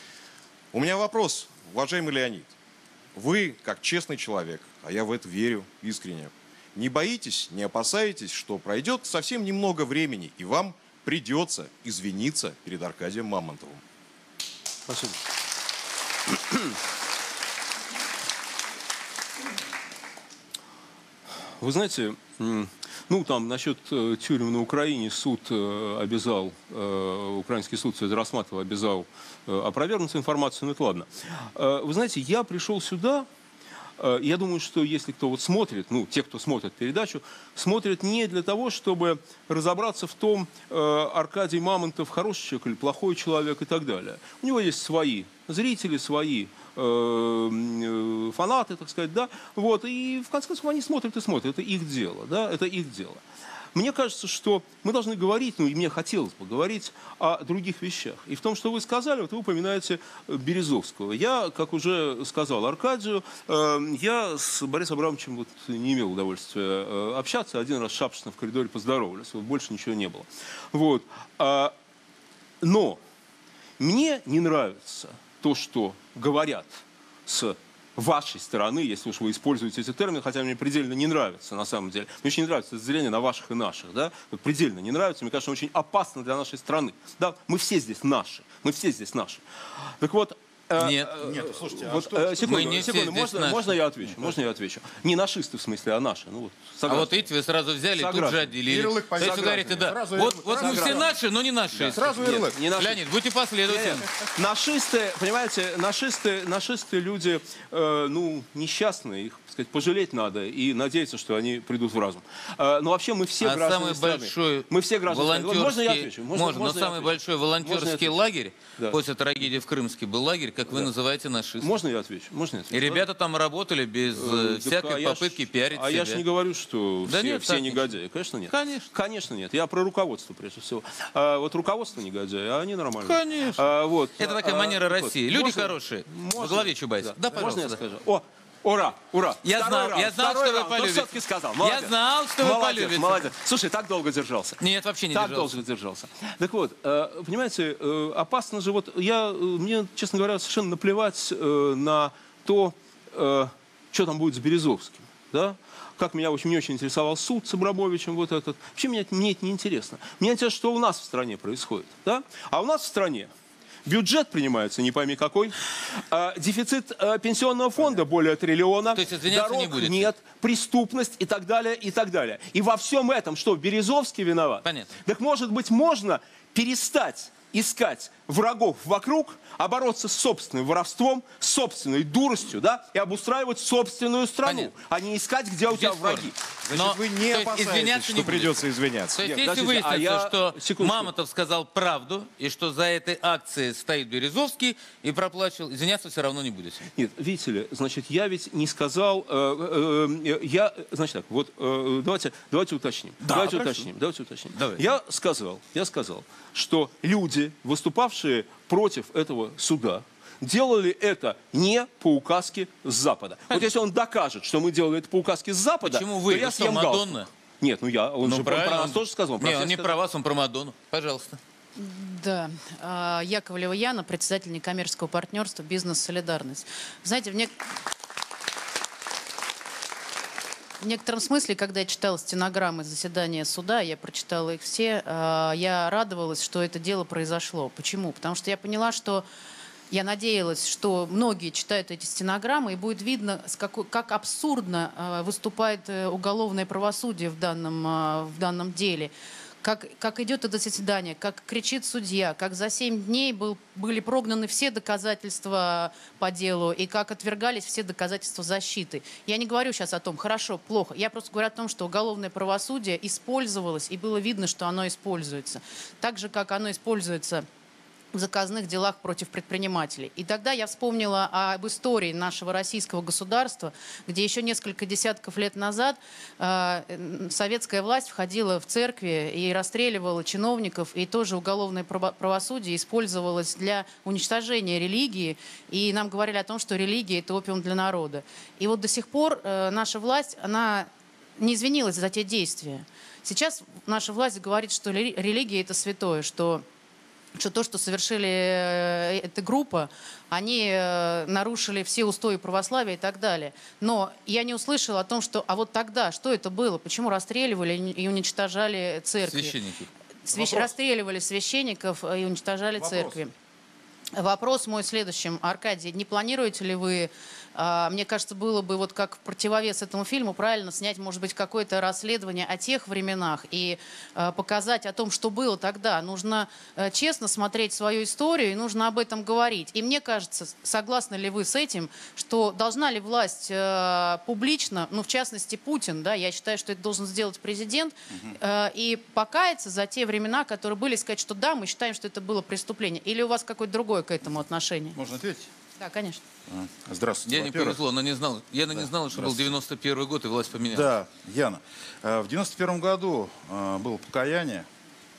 У меня вопрос, уважаемый Леонид. Вы, как честный человек, а я в это верю искренне, не боитесь, не опасаетесь, что пройдет совсем немного времени, и вам придется извиниться перед Аркадием Мамонтовым? Спасибо. Вы знаете, ну там насчет тюрем на Украине суд обязал, украинский суд Федора Расматова обязал опровергнуть информацию, ну это ладно. Вы знаете, я пришел сюда. Я думаю, что если кто вот смотрит, ну, те, кто смотрит передачу, смотрят не для того, чтобы разобраться в том, Аркадий Мамонтов хороший человек или плохой человек и так далее. У него есть свои зрители, свои э, фанаты, так сказать, да, вот, и в конце концов они смотрят и смотрят, это их дело, да, это их дело. Мне кажется, что мы должны говорить, ну и мне хотелось бы говорить о других вещах. И в том, что вы сказали, вот вы упоминаете Березовского. Я, как уже сказал Аркадию, я с Борисом Абрамовичем вот не имел удовольствия общаться. Один раз шапочно в коридоре поздоровались, вот больше ничего не было. Вот. Но мне не нравится то, что говорят с вашей стороны, если уж вы используете эти термины, хотя мне предельно не нравится на самом деле. Мне очень не нравится разделение на ваших и наших. Да? Вот предельно не нравится, мне кажется, очень опасно для нашей страны. Да? Мы все здесь наши. Мы все здесь наши. Так вот, Нет, э, нет, слушайте, вот, а что? Э, секунду, Мы не секунду, все можно, здесь можно я отвечу? Можно я отвечу? Не нашисты в смысле, а наши. Ну, вот, а вот видите, вы сразу взяли и тут же отделили. Ярлык То есть вы говорите, да, Сразу вот, ярлык. вот мы Сразу все ярлык. наши, но не наши. Да, сразу ярлык. Не наши. Леонид, будьте последовательны. Нашисты, понимаете, нашисты, нашисты люди, э, ну, несчастные, их, так сказать, пожалеть надо и надеяться, что они придут в разум. Э, но вообще мы все а граждане самый страны. большой Мы все граждане страны. Вот можно я отвечу? Можно, можно но я самый отвечу? большой волонтерский отвечу? лагерь Да. после трагедии в Крымске был лагерь, как вы называете нашистов. Можно я отвечу? Можно я отвечу? И ребята там работали без э, всякой а попытки я ж, пиарить А себя. я же не говорю, что Да все, нет, все так негодяи. нет. Конечно, нет. Конечно. Конечно нет. Я про руководство, прежде всего. А вот руководство негодяи, а они нормальные. Конечно. А, вот, Это такая а, манера вот. России. Люди Можно? хорошие. Можно? Во главе Чубайс. Да, Да, пожалуйста. можно я скажу? О, ура, ура. Я Второй знал, раунд, я знал, второй что вы раунд. Ну, полюбите. все-таки сказал. Я Молодец. знал, что вы молодец, полюбите. Молодец. Слушай, так долго держался. Нет, вообще не Так держался. долго держался. Так вот, э, понимаете, э, опасно же, вот я, э, мне, честно говоря, совершенно наплевать э, на то, э, что там будет с Березовским, да? Как меня очень, не очень интересовал суд с Абрамовичем, вот этот. Вообще мне, мне это не интересно. Мне интересно, что у нас в стране происходит, да? А у нас в стране бюджет принимается, не пойми какой. А, дефицит а, пенсионного фонда более триллиона. То есть извиняться дорог не будете? нет, преступность и так далее, и так далее. И во всем этом что, Березовский виноват? Понятно. Так может быть можно перестать искать врагов вокруг, а бороться с собственным воровством, с собственной дуростью, да, и обустраивать собственную страну, Понятно. а не искать, где у тебя Бесспорно. враги. Значит, Но, вы не то есть, опасаетесь, извиняться что не будете. придется извиняться? То есть, Нет, если подождите, выяснится, а я- что секундочку. Мамонтов сказал правду, и что за этой акцией стоит Березовский и проплачивал, извиняться все равно не будете. Нет, видите ли, значит, я ведь не сказал, э, э, э, я, значит так, вот, э, давайте, давайте уточним. давайте хорошо. уточним, давайте уточним. Давай. Я сказал, я сказал, что люди, выступавшие против этого суда, делали это не по указке с Запада. Вот если он докажет, что мы делали это по указке с Запада, Почему вы? то я Вы что, съем галстук. Мадонна? Нет, ну я, он Ну, же про, правильно. про нас тоже сказал. про Не, всех он не сказал. про вас, он про Мадонну. Пожалуйста. Да, А, Яковлева Яна, председатель некоммерческого партнерства «Бизнес Солидарность». Знаете, в, нек... в некотором смысле, когда я читала стенограммы заседания суда, я прочитала их все, а, я радовалась, что это дело произошло. Почему? Потому что я поняла, что я надеялась, что многие читают эти стенограммы, и будет видно, с какой, как абсурдно э, выступает э, уголовное правосудие в данном, э, в данном деле. Как, как идет это заседание, как кричит судья, как за семь дней был, были прогнаны все доказательства по делу, и как отвергались все доказательства защиты. Я не говорю сейчас о том, хорошо, плохо. Я просто говорю о том, что уголовное правосудие использовалось, и было видно, что оно используется. Так же, как оно используется в заказных делах против предпринимателей. И тогда я вспомнила об истории нашего российского государства, где еще несколько десятков лет назад э, советская власть входила в церкви и расстреливала чиновников, и тоже уголовное правосудие использовалось для уничтожения религии, и нам говорили о том, что религия – это опиум для народа. И вот до сих пор э, наша власть, она не извинилась за те действия. Сейчас наша власть говорит, что религия – это святое, что что то, что совершили э, эта группа, они э, нарушили все устои православия и так далее. Но я не услышала о том, что... А вот тогда, что это было? Почему расстреливали и уничтожали церкви? Священники. Свящ... Расстреливали священников и уничтожали Вопрос. церкви. Вопрос мой в следующем. Аркадий, не планируете ли вы, а, мне кажется, было бы вот как в противовес этому фильму правильно снять, может быть, какое-то расследование о тех временах и а, показать о том, что было тогда. Нужно а, честно смотреть свою историю и нужно об этом говорить. И мне кажется, согласны ли вы с этим, что должна ли власть а, публично, ну, в частности, Путин, да, я считаю, что это должен сделать президент, угу. а, и покаяться за те времена, которые были, сказать, что да, мы считаем, что это было преступление. Или у вас какое-то другое к этому отношение? Можно ответить? Да, конечно. Здравствуйте. Я не повезло, но не знал. Я да. не знала, что был девяносто первый год и власть поменялась. Да, Яна. В девяносто первом году было покаяние,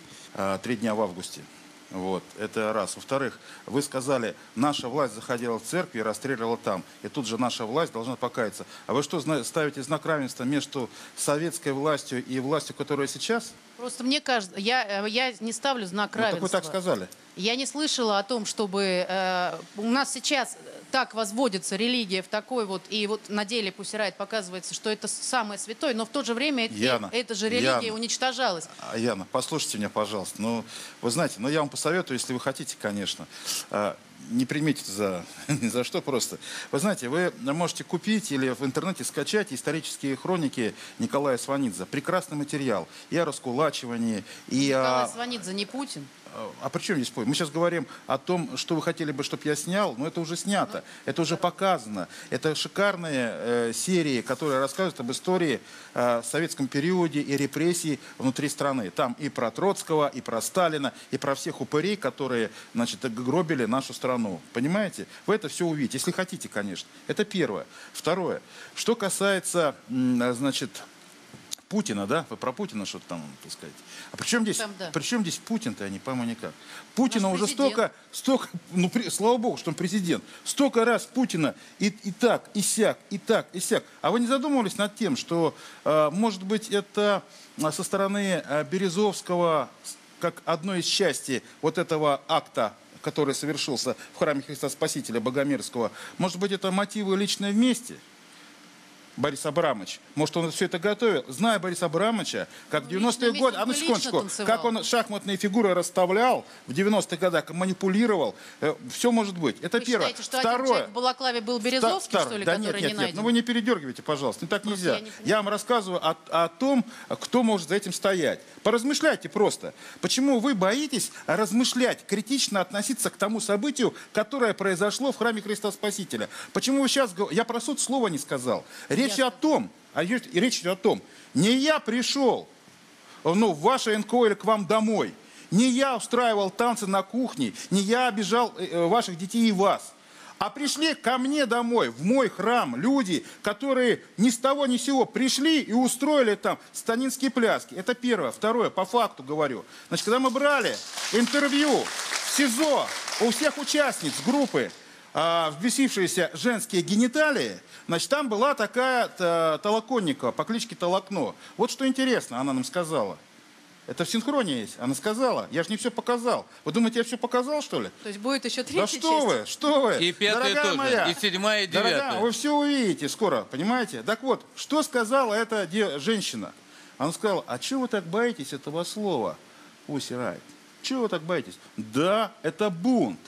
три дня в августе. Вот, это раз. Во-вторых, вы сказали, наша власть заходила в церковь и расстреливала там. И тут же наша власть должна покаяться. А вы что, ставите знак равенства между советской властью и властью, которая сейчас? Просто мне кажется, я, я не ставлю знак Ну, равенства. так вы так сказали. Я не слышала о том, чтобы э, у нас сейчас так возводится религия в такой вот, и вот на деле Pussy Riot показывается, что это самое святое, но в то же время Яна, эта же религия Яна, уничтожалась. Яна, послушайте меня, пожалуйста. Ну, вы знаете, ну я вам посоветую, если вы хотите, конечно, не примите за, ни за что просто. Вы знаете, вы можете купить или в интернете скачать исторические хроники Николая Сванидзе. Прекрасный материал и о раскулачивании, и Николай о... Сванидзе не Путин? А при чем здесь Путин? Мы сейчас говорим о том, что вы хотели бы, чтобы я снял, но это уже снято, это уже показано. Это шикарные э, серии, которые рассказывают об истории э, советском периоде и репрессий внутри страны. Там и про Троцкого, и про Сталина, и про всех упырей, которые, значит, гробили нашу страну. страну. Понимаете? Вы это все увидите, если хотите, конечно. Это первое. Второе. Что касается, значит, Путина, да? Вы про Путина что-то там, так сказать. А при чем здесь, там, да. при чем здесь Путин-то, я не пойму никак. Путина Наш уже президент. столько, столько, ну, при, слава богу, что он президент, столько раз Путина и, и так, и сяк, и так, и сяк. А вы не задумывались над тем, что, э, может быть, это со стороны э, Березовского, как одной из частей вот этого акта, который совершился в храме Христа Спасителя Богомерзкого, может быть, это мотивы личные вместе? Борис Абрамович. Может, он все это готовил? Зная Бориса Абрамовича, как в девяностые годы, а ну секундочку, как он шахматные фигуры расставлял в девяностых годах, манипулировал, э, все может быть. Это Вы первое. считаете, что Второе. один человек в балаклаве был Березовский, Второе. что ли, да который нет, не нет, нет, найден? ну вы не передергивайте, пожалуйста, не так Просто нельзя. я не Я вам рассказываю о, о том, кто может за этим стоять. Поразмышляйте просто. Почему вы боитесь размышлять, критично относиться к тому событию, которое произошло в храме Христа Спасителя? Почему вы сейчас... Я про суд слова не сказал. Речь Ясно. о том, а речь идет о том, не я пришел, ну, в ваше эн ка о или к вам домой, не я устраивал танцы на кухне, не я обижал ваших детей и вас, а пришли ко мне домой, в мой храм, люди, которые ни с того ни с сего пришли и устроили там станинские пляски. Это первое. Второе, по факту говорю. Значит, когда мы брали интервью в СИЗО у всех участниц группы, взбесившиеся женские гениталии, значит, там была такая Толоконникова по кличке Толокно. Вот что интересно, она нам сказала. Это в синхроне есть. Она сказала. Я же не все показал. Вы думаете, я все показал, что ли? То есть будет еще третья Да что часть? вы, что вы? И пятая Дорогая тоже, моя, и седьмая, и девятая. Дорогая, вы все увидите скоро, понимаете? Так вот, что сказала эта де- женщина? Она сказала, а чего вы так боитесь этого слова? Pussy Riot. Чего вы так боитесь? Да, это бунт.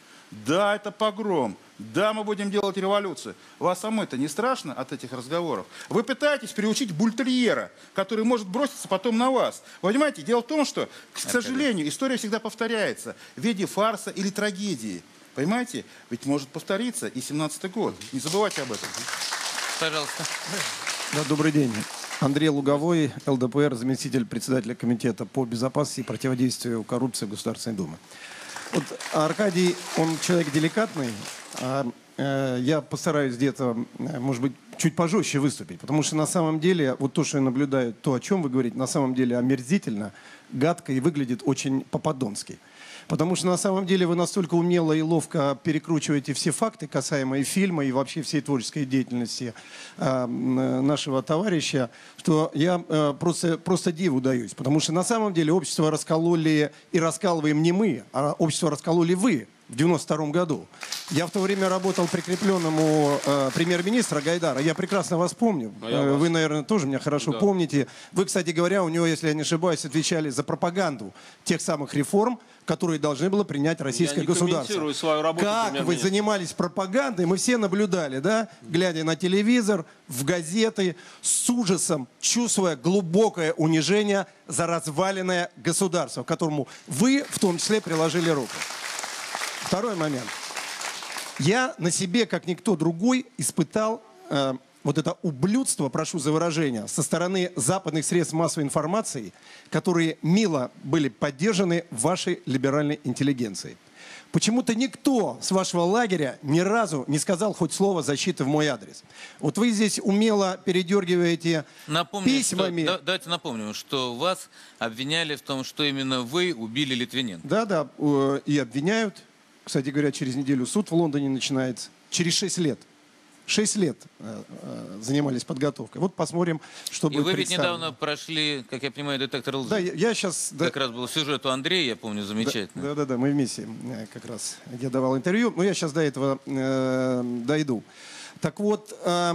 Да, это погром. Да, мы будем делать революцию. Вас самой-то не страшно от этих разговоров? Вы пытаетесь приучить бультерьера, который может броситься потом на вас. Вы понимаете, дело в том, что, к сожалению, история всегда повторяется в виде фарса или трагедии. Понимаете? Ведь может повториться и семнадцатый год. Не забывайте об этом. Пожалуйста. Да, добрый день. Андрей Луговой, эл дэ пэ эр, заместитель председателя комитета по безопасности и противодействию коррупции Государственной Думы. Вот Аркадий, он человек деликатный, а э, я постараюсь где-то, может быть, чуть пожестче выступить, потому что на самом деле, вот то, что я наблюдаю, то, о чем вы говорите, на самом деле омерзительно, гадко и выглядит очень по-подонски. Потому что на самом деле вы настолько умело и ловко перекручиваете все факты, касаемые фильма и вообще всей творческой деятельности э, нашего товарища, что я э, просто, просто диву даюсь. Потому что на самом деле общество раскололи и раскалываем не мы, а общество раскололи вы в девяносто втором году. Я в то время работал прикрепленным у э, премьер-министра Гайдара. Я прекрасно вас помню. А я Э, вас. вы, наверное, тоже меня хорошо Да. помните. Вы, кстати говоря, у него, если я не ошибаюсь, отвечали за пропаганду тех самых реформ, которые должны было принять российское Я не государство. комментирую свою работу Как вы премьер-министра. занимались пропагандой, мы все наблюдали, да, глядя на телевизор, в газеты, с ужасом, чувствуя глубокое унижение за разваленное государство, к которому вы в том числе приложили руку. Второй момент. Я на себе, как никто другой, испытал э, вот это ублюдство, прошу за выражение, со стороны западных средств массовой информации, которые мило были поддержаны вашей либеральной интеллигенцией. Почему-то никто с вашего лагеря ни разу не сказал хоть слово защиты в мой адрес. Вот вы здесь умело передергиваете Напомню, письмами. Что, да, давайте напомним, что вас обвиняли в том, что именно вы убили Литвиненко. Да-да, э, и обвиняют. Кстати говоря, через неделю суд в Лондоне начинается. Через шесть лет. Шесть лет э, э, занимались подготовкой. Вот посмотрим, что И будет вы ведь представлено. недавно прошли, как я понимаю, детектор лжи. Да, я, я сейчас... Как раз был сюжет у Андрея, я помню, замечательно. Да-да-да, мы вместе э, как раз. Я давал интервью, но я сейчас до этого э, дойду. Так вот... Э,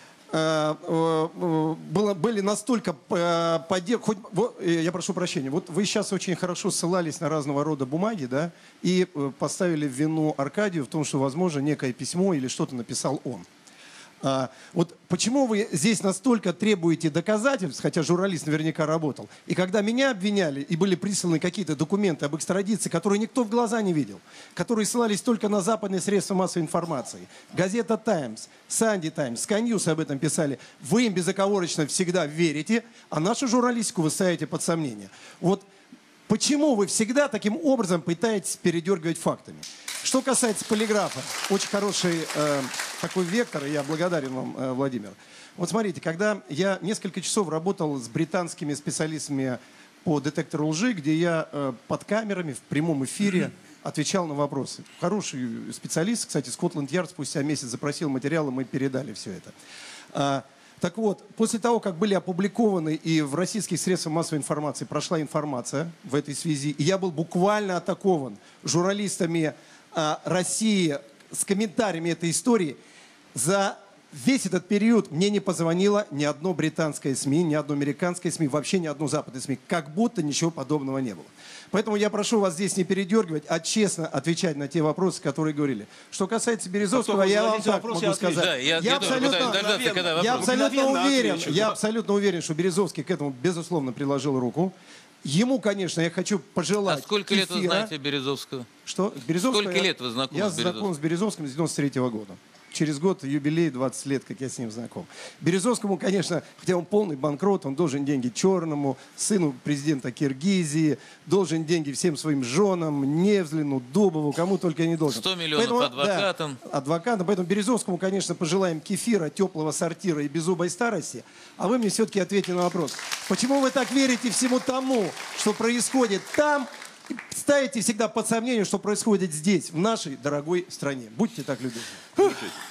было, были настолько поддержки, хоть, вот, я прошу прощения, вот вы сейчас очень хорошо ссылались на разного рода бумаги, да, и поставили в вину Аркадию в том, что, возможно, некое письмо или что-то написал он. А, вот почему вы здесь настолько требуете доказательств, хотя журналист наверняка работал, и когда меня обвиняли и были присланы какие-то документы об экстрадиции, которые никто в глаза не видел, которые ссылались только на западные средства массовой информации, газета «Таймс», «Санди Таймс», «Сканьюс» об этом писали, вы им безоговорочно всегда верите, а нашу журналистику вы ставите под сомнение. Вот почему вы всегда таким образом пытаетесь передергивать фактами? Что Что касается полиграфа, очень хороший э, такой вектор, и я благодарен вам, э, Владимир. Вот смотрите, когда я несколько часов работал с британскими специалистами по детектору лжи, где я э, под камерами в прямом эфире отвечал на вопросы. Хороший специалист, кстати, Скотланд-Ярд спустя месяц запросил материалы, мы передали все это. А, так вот, после того, как были опубликованы и в российских средствах массовой информации прошла информация в этой связи, и я был буквально атакован журналистами а, России с комментариями этой истории, за весь этот период мне не позвонило ни одно британское СМИ, ни одно американское СМИ, вообще ни одно западное СМИ. Как будто ничего подобного не было. Поэтому я прошу вас здесь не передергивать, а честно отвечать на те вопросы, которые говорили. Что касается Березовского, я вам так могу сказать. Да, я, я я абсолютно, дождаться, когда я абсолютно уверен, отвечу, я да. абсолютно уверен, что Березовский к этому, безусловно, приложил руку. Ему, конечно, я хочу пожелать А сколько лет вы кефира. знаете Березовского? Что? Березовского Сколько я- лет вы знакомы Я с Березовским? знаком с Березовским с девяносто третьего года. Через год юбилей, двадцать лет, как я с ним знаком. Березовскому, конечно, хотя он полный банкрот, он должен деньги Черному, сыну президента Киргизии, должен деньги всем своим женам, Невзлину, Дубову, кому только не должен. сто миллионов адвокатам. Да, адвокатам. Поэтому Березовскому, конечно, пожелаем кефира, теплого сортира и беззубой старости. А вы мне все-таки ответьте на вопрос. Почему вы так верите всему тому, что происходит там, и ставите всегда под сомнение, что происходит здесь, в нашей дорогой стране? Будьте так любезны.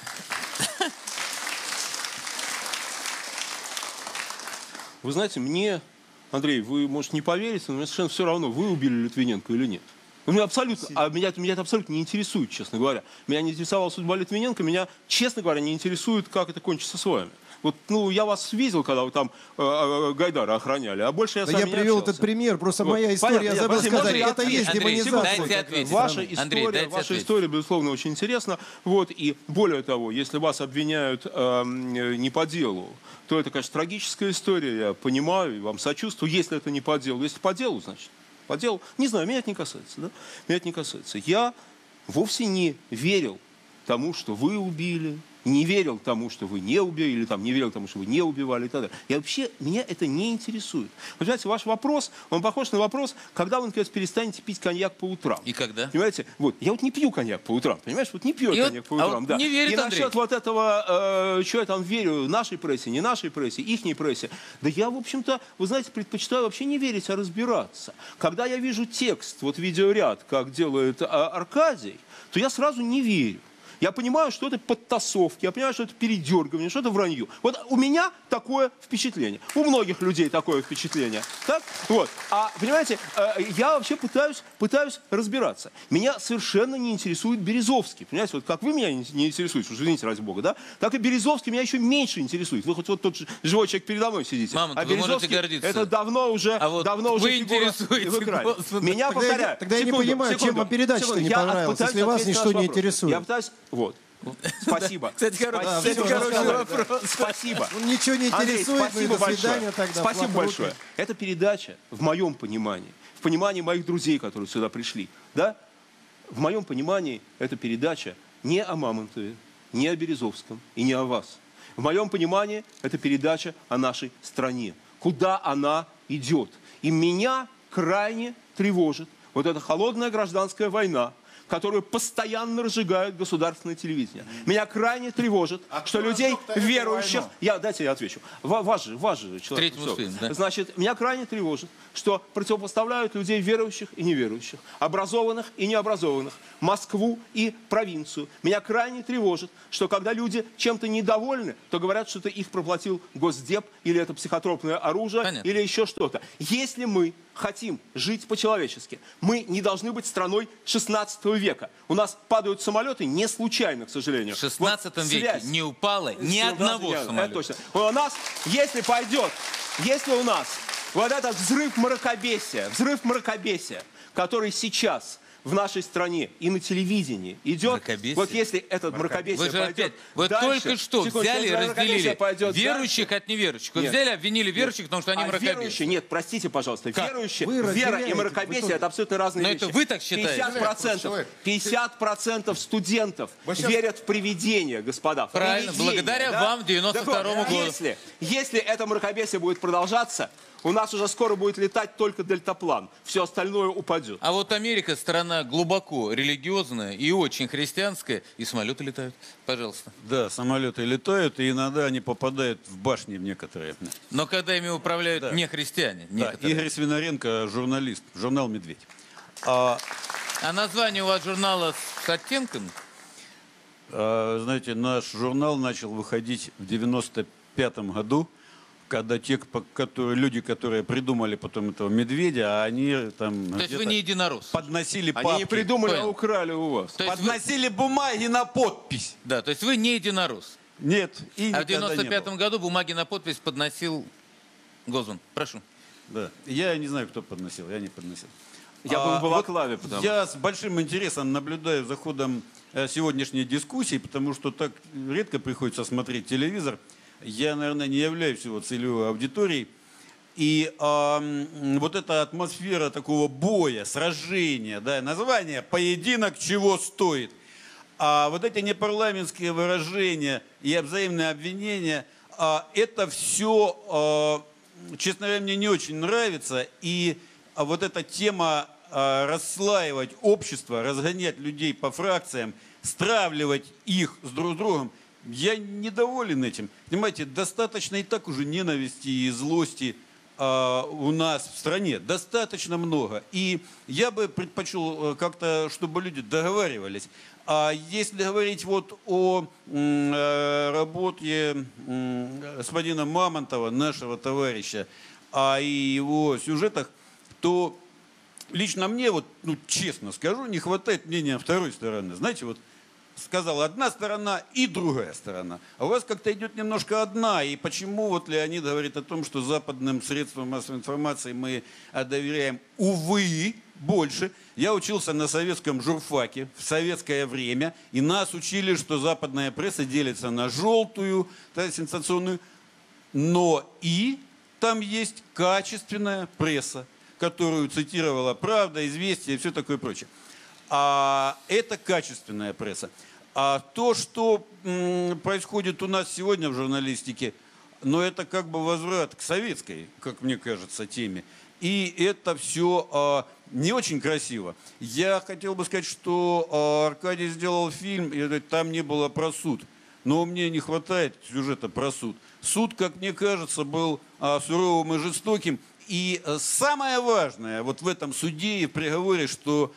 Вы знаете, мне, Андрей, вы, может, не поверите, но мне совершенно все равно, вы убили Литвиненко или нет. Ну, меня абсолютно, а меня, меня это абсолютно не интересует, честно говоря. Меня не интересовала судьба Литвиненко, меня, честно говоря, не интересует, как это кончится с вами. Вот, ну, я вас видел, когда вы там э, э, Гайдара охраняли, а больше я Да с вами я не привел общался. этот пример, просто Вот. моя история, Понятно, я забыл подожди, сказать, можно я это отвечу? есть Андрей, демонизация. дайте ответить. Ваша Андрей, история, дайте ваша ответить. история, безусловно, очень интересна. Вот, и более того, если вас обвиняют э, не по делу, то это, конечно, трагическая история, я понимаю и вам сочувствую. Если это не по делу, если по делу, значит, по делу. Не знаю, меня это не касается, да? Меня это не касается. Я вовсе не верил тому, что вы убили, не верил тому, что вы не убили, или там, не верил тому, что вы не убивали и так далее. И вообще меня это не интересует. Вы понимаете, ваш вопрос, он похож на вопрос, когда вы, наконец, перестанете пить коньяк по утрам. И когда? Понимаете? Вот, я вот не пью коньяк по утрам, понимаешь? Вот не пью И я вот- коньяк по а утрам, вот да. не верит И Андрей. насчет вот этого, э, что я там верю, нашей прессе, не нашей прессе, ихней прессе, да я, в общем-то, вы знаете, предпочитаю вообще не верить, а разбираться. Когда я вижу текст, вот видеоряд, как делает а, Аркадий, то я сразу не верю. Я понимаю, что это подтасовки, я понимаю, что это передергивание, что это вранье. Вот у меня такое впечатление. У многих людей такое впечатление. Так? Вот. А, понимаете, э, я вообще пытаюсь, пытаюсь разбираться. Меня совершенно не интересует Березовский. Понимаете, вот как вы меня не, не интересуете, уж извините, ради бога, да? Так и Березовский меня еще меньше интересует. Вы хоть вот тот же живой человек передо мной сидите. Мама, а вы можете Березовский гордиться. это давно уже, А вот давно уже вы фигура интересуете в экране. Господи. Меня, Тогда я- повторяю, тогда я не секунду, понимаю, чем секунду, вам передача-то секунду. не Я понравилась, пытаюсь если вас ответить на ничто ваш не вопрос. интересует. Я пытаюсь... Вот. Спасибо. Кстати, хороший- Спасибо. кстати, Спасибо. хороший вопрос. Спасибо. Ну, ничего не Андрей, интересует, ну и спасибо до большое. свидания тогда. Спасибо Флаг в большое. руки. Эта передача, в моем понимании, в понимании моих друзей, которые сюда пришли, да, в моем понимании, эта передача не о Мамонтове, не о Березовском и не о вас. В моем понимании, это передача о нашей стране. Куда она идет. И меня крайне тревожит вот эта холодная гражданская война, которую постоянно разжигают государственное телевидение. Меня крайне тревожит, что людей верующих... Я, дайте я отвечу. Ва- Ваш же, ваш же человек. Третий муслим, да. Значит, меня крайне тревожит, что противопоставляют людей верующих и неверующих, образованных и необразованных, Москву и провинцию. Меня крайне тревожит, что когда люди чем-то недовольны, то говорят, что это их проплатил Госдеп, или это психотропное оружие, Понятно. или еще что-то. Если мы хотим жить по-человечески, мы не должны быть страной шестнадцатого века. У нас падают самолеты не случайно, к сожалению. В шестнадцатом Вот веке связь. не упало ни Всё, одного да, самолета. это точно. У нас, если пойдет, если у нас вот этот взрыв мракобесия, взрыв мракобесия, который сейчас в нашей стране и на телевидении идет, Мракобесие? вот если этот мракобесие Вы же пойдет опять, вы дальше, только что секундочку, взяли и если мракобесие разделили пойдет верующих дальше- от неверующих. Вы Нет. взяли, обвинили верующих, потому что они а мракобесы. верующие, нет, простите, пожалуйста, Как? верующие, Вы вера разделяете, и вы мракобесие тоже. это абсолютно разные Но вещи. это вы так считаете. пятьдесят процентов, Человек. пятьдесят процентов студентов Вы сейчас- верят в привидения, господа. в Правильно, привидения, благодаря да? вам, девяносто Так вот, второму году. Если, если это мракобесие будет продолжаться, У нас уже скоро будет летать только дельтаплан. Все остальное упадет. А вот Америка страна глубоко религиозная и очень христианская, и самолеты летают. Пожалуйста. Да, самолеты летают, и иногда они попадают в башни в некоторые. Но когда ими управляют Да. не христиане. Да, Игорь Свинаренко, журналист, журнал «Медведь». А, а название у вас журнала с оттенком? а, знаете, наш журнал начал выходить в девяносто пятом году, когда те, которые, люди, которые придумали потом этого медведя, они там... То есть вы не единорос? Подносили папки. Они не придумали, Понял. а украли у вас. То есть Подносили вы... бумаги на подпись. Да, то есть вы не единорос? Нет, и А в девяносто пятом году бумаги на подпись подносил Гозман. Прошу. Да, я не знаю, кто подносил, я не подносил. Я а, был в балаклаве, вот потому я с большим интересом наблюдаю за ходом э, сегодняшней дискуссии, потому что так редко приходится смотреть телевизор. Я, наверное, не являюсь его целевой аудиторией. И э, вот эта атмосфера такого боя, сражения, да, название «Поединок чего стоит». А вот эти непарламентские выражения и взаимные обвинения, э, это все, э, честно говоря, мне не очень нравится. И э, вот эта тема э, расслаивать общество, разгонять людей по фракциям, стравливать их с друг с другом, я недоволен этим. Понимаете, достаточно и так уже ненависти и злости э, у нас в стране. Достаточно много. И я бы предпочел э, как-то, чтобы люди договаривались. А если говорить вот о э, работе э, господина Мамонтова, нашего товарища, а и его сюжетах, то лично мне, вот, ну, честно скажу, не хватает мнения второй стороны. Знаете, вот сказала одна сторона и другая сторона. А у вас как-то идет немножко одна. И почему вот Леонид говорит о том, что западным средствам массовой информации мы доверяем, увы, больше. Я учился на советском журфаке в советское время, и нас учили, что западная пресса делится на желтую, да, сенсационную, но и там есть качественная пресса, которую цитировала «Правда», «Известия» и все такое прочее. А это качественная пресса. А то, что м, происходит у нас сегодня в журналистике, ну, это как бы возврат к советской, как мне кажется, теме. И это все а, не очень красиво. Я хотел бы сказать, что а, Аркадий сделал фильм, и там не было про суд. Но мне не хватает сюжета про суд. Суд, как мне кажется, был а, суровым и жестоким. И а, самое важное вот в этом суде и в приговоре, что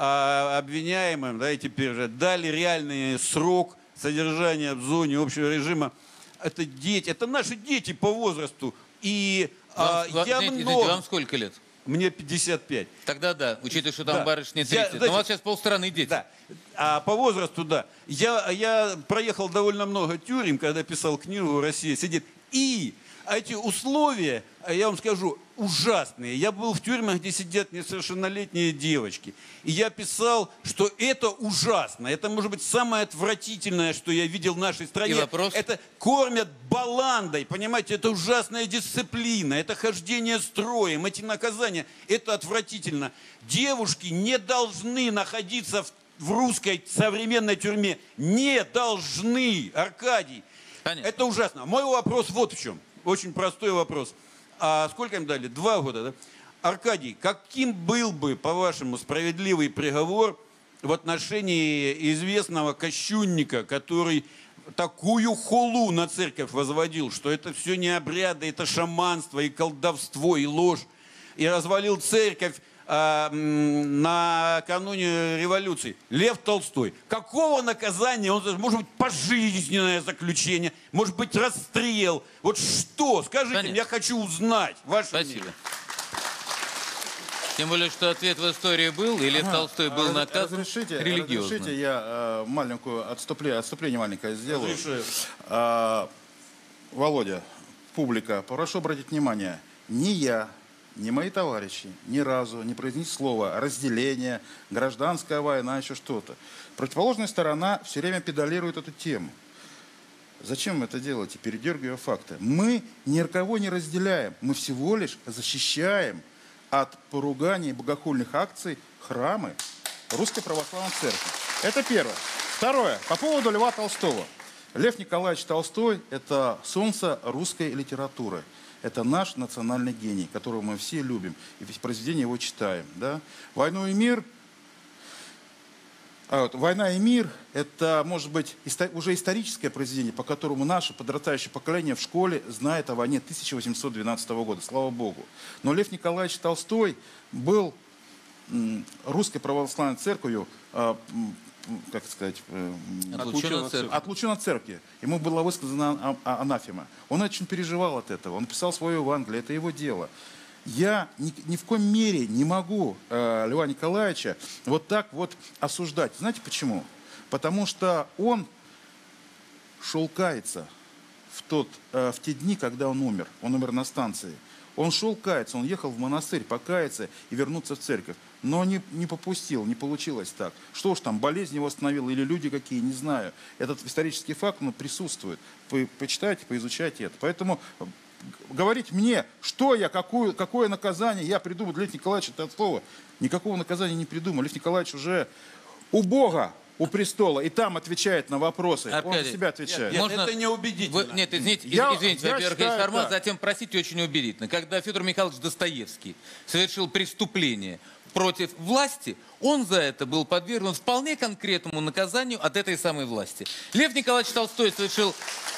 обвиняемым, да, и теперь же дали реальный срок содержания в зоне общего режима. Это дети, это наши дети по возрасту. И вам, а, я извините, много... вам сколько лет? Мне пятьдесят пять. Тогда да, учитывая, что там да. барышня тридцать. Я, Но у вас сейчас полстраны дети. Да. А по возрасту, да. Я, я проехал довольно много тюрем, когда писал книгу «Россия сидит». И эти условия, я вам скажу, ужасные. Я был в тюрьмах, где сидят несовершеннолетние девочки. И я писал, что это ужасно. Это, может быть, самое отвратительное, что я видел в нашей стране. И вопрос? Это кормят баландой, понимаете? Это ужасная дисциплина, это хождение строем, эти наказания. Это отвратительно. Девушки не должны находиться в, в русской современной тюрьме. Не должны, Аркадий. Понятно. Это ужасно. Мой вопрос вот в чем. Очень простой вопрос. А сколько им дали? Два года, да? Аркадий, каким был бы, по-вашему, справедливый приговор в отношении известного кощунника, который такую хулу на церковь возводил, что это все не обряды, это шаманство и колдовство, и ложь, и развалил церковь а, накануне революции? Лев Толстой. Какого наказания? Он, может быть, пожизненное заключение, может быть, расстрел. Вот что? Скажите, Конечно. я хочу узнать ваше Спасибо. мнение. Тем более, что ответ в истории был, и Лев ага. Толстой был наказан разрешите, религиозно. Разрешите, я э, маленькую отступление, отступление маленькое сделаю. Э, Володя, публика, прошу обратить внимание, ни я, ни мои товарищи ни разу не произнесли слово разделение, гражданская война, еще что-то. Противоположная сторона все время педалирует эту тему. Зачем вы это делаете, передергивая факты? Мы никого не разделяем, мы всего лишь защищаем от поруганий и богохульных акций храмы Русской Православной Церкви. Это первое. Второе. По поводу Льва Толстого. Лев Николаевич Толстой – это солнце русской литературы. Это наш национальный гений, которого мы все любим. И в произведении его читаем. Да? «Войну и мир». А вот «Война и мир» – это, может быть, исто- уже историческое произведение, по которому наше подрастающее поколение в школе знает о войне тысяча восемьсот двенадцатого года, слава Богу. Но Лев Николаевич Толстой был м, русской православной церковью, а, м, как сказать, э, Отлучен от церкви. отлучен от церкви. Ему была высказана а- а- анафема. Он очень переживал от этого. Он писал свое Евангелие, это его дело. Я ни, ни в коем мере не могу э, Льва Николаевича вот так вот осуждать. Знаете почему? Потому что он шел каяться в, тот, э, в те дни, когда он умер. Он умер на станции. Он шел каяться, он ехал в монастырь покаяться и вернуться в церковь. Но не, не попустил, не получилось так. Что ж там, болезнь его остановила или люди какие, не знаю. Этот исторический факт, он присутствует. По, почитайте, поизучайте это. Поэтому говорить мне, что я, какую, какое наказание я придумал для Льва Николаевича Толстого, никакого наказания не придумал. Лев Николаевич уже у Бога, у престола, и там отвечает на вопросы. Аркадий, он за себя отвечает. Нет, Можно... Это неубедительно. Вы... Нет, извините, Я- извините я во-первых, считаю, есть формат, да. затем, простите, очень убедительно. Когда Федор Михайлович Достоевский совершил преступление против власти, он за это был подвергнут вполне конкретному наказанию от этой самой власти. Лев Николаевич Толстой совершил...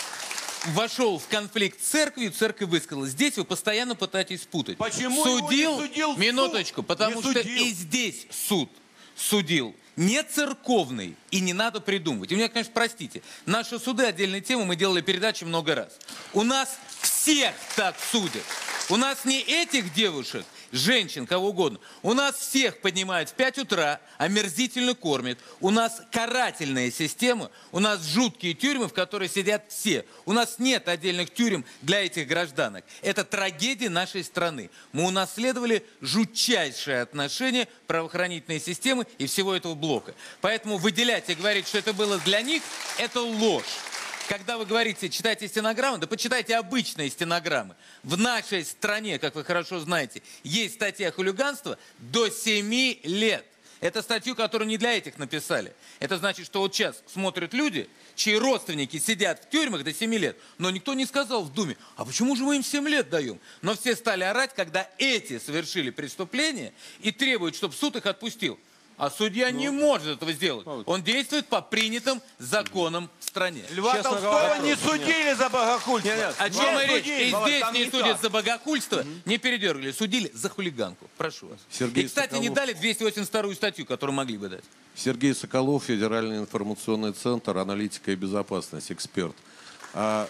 вошел в конфликт с церковью, церковь высказалась. Здесь вы постоянно пытаетесь спутать. Почему судил, его не судил суд? минуточку, потому Не что судил. и здесь суд судил не церковный, и не надо придумывать. И меня, конечно, простите, наши суды, отдельная тема, мы делали передачи много раз. У нас всех так судят. У нас не этих девушек, женщин, кого угодно. У нас всех поднимают в пять утра, омерзительно кормят. У нас карательная система, у нас жуткие тюрьмы, в которых сидят все. У нас нет отдельных тюрем для этих гражданок. Это трагедия нашей страны. Мы унаследовали жутчайшее отношение правоохранительной системы и всего этого блока. Поэтому выделять и говорить, что это было для них, это ложь. Когда вы говорите, читайте стенограммы, да почитайте обычные стенограммы. В нашей стране, как вы хорошо знаете, есть статья хулиганства до семи лет. Это статью, которую не для этих написали. Это значит, что вот сейчас смотрят люди, чьи родственники сидят в тюрьмах до семи лет, но никто не сказал в Думе, а почему же мы им семь лет даем? Но все стали орать, когда эти совершили преступление и требуют, чтобы суд их отпустил. А судья не может этого сделать. Он действует по принятым законам в стране. Льва Честно Толстого говоря, не судили за богохульство. О чем мы речь? И Володь, здесь там не не судят так. за богохульство, не передергали, судили за хулиганку. Прошу вас. Сергей И, кстати, не Соколов. дали двести восемьдесят вторую статью, которую могли бы дать. Сергей Соколов, Федеральный информационный центр, аналитика и безопасность, эксперт. А,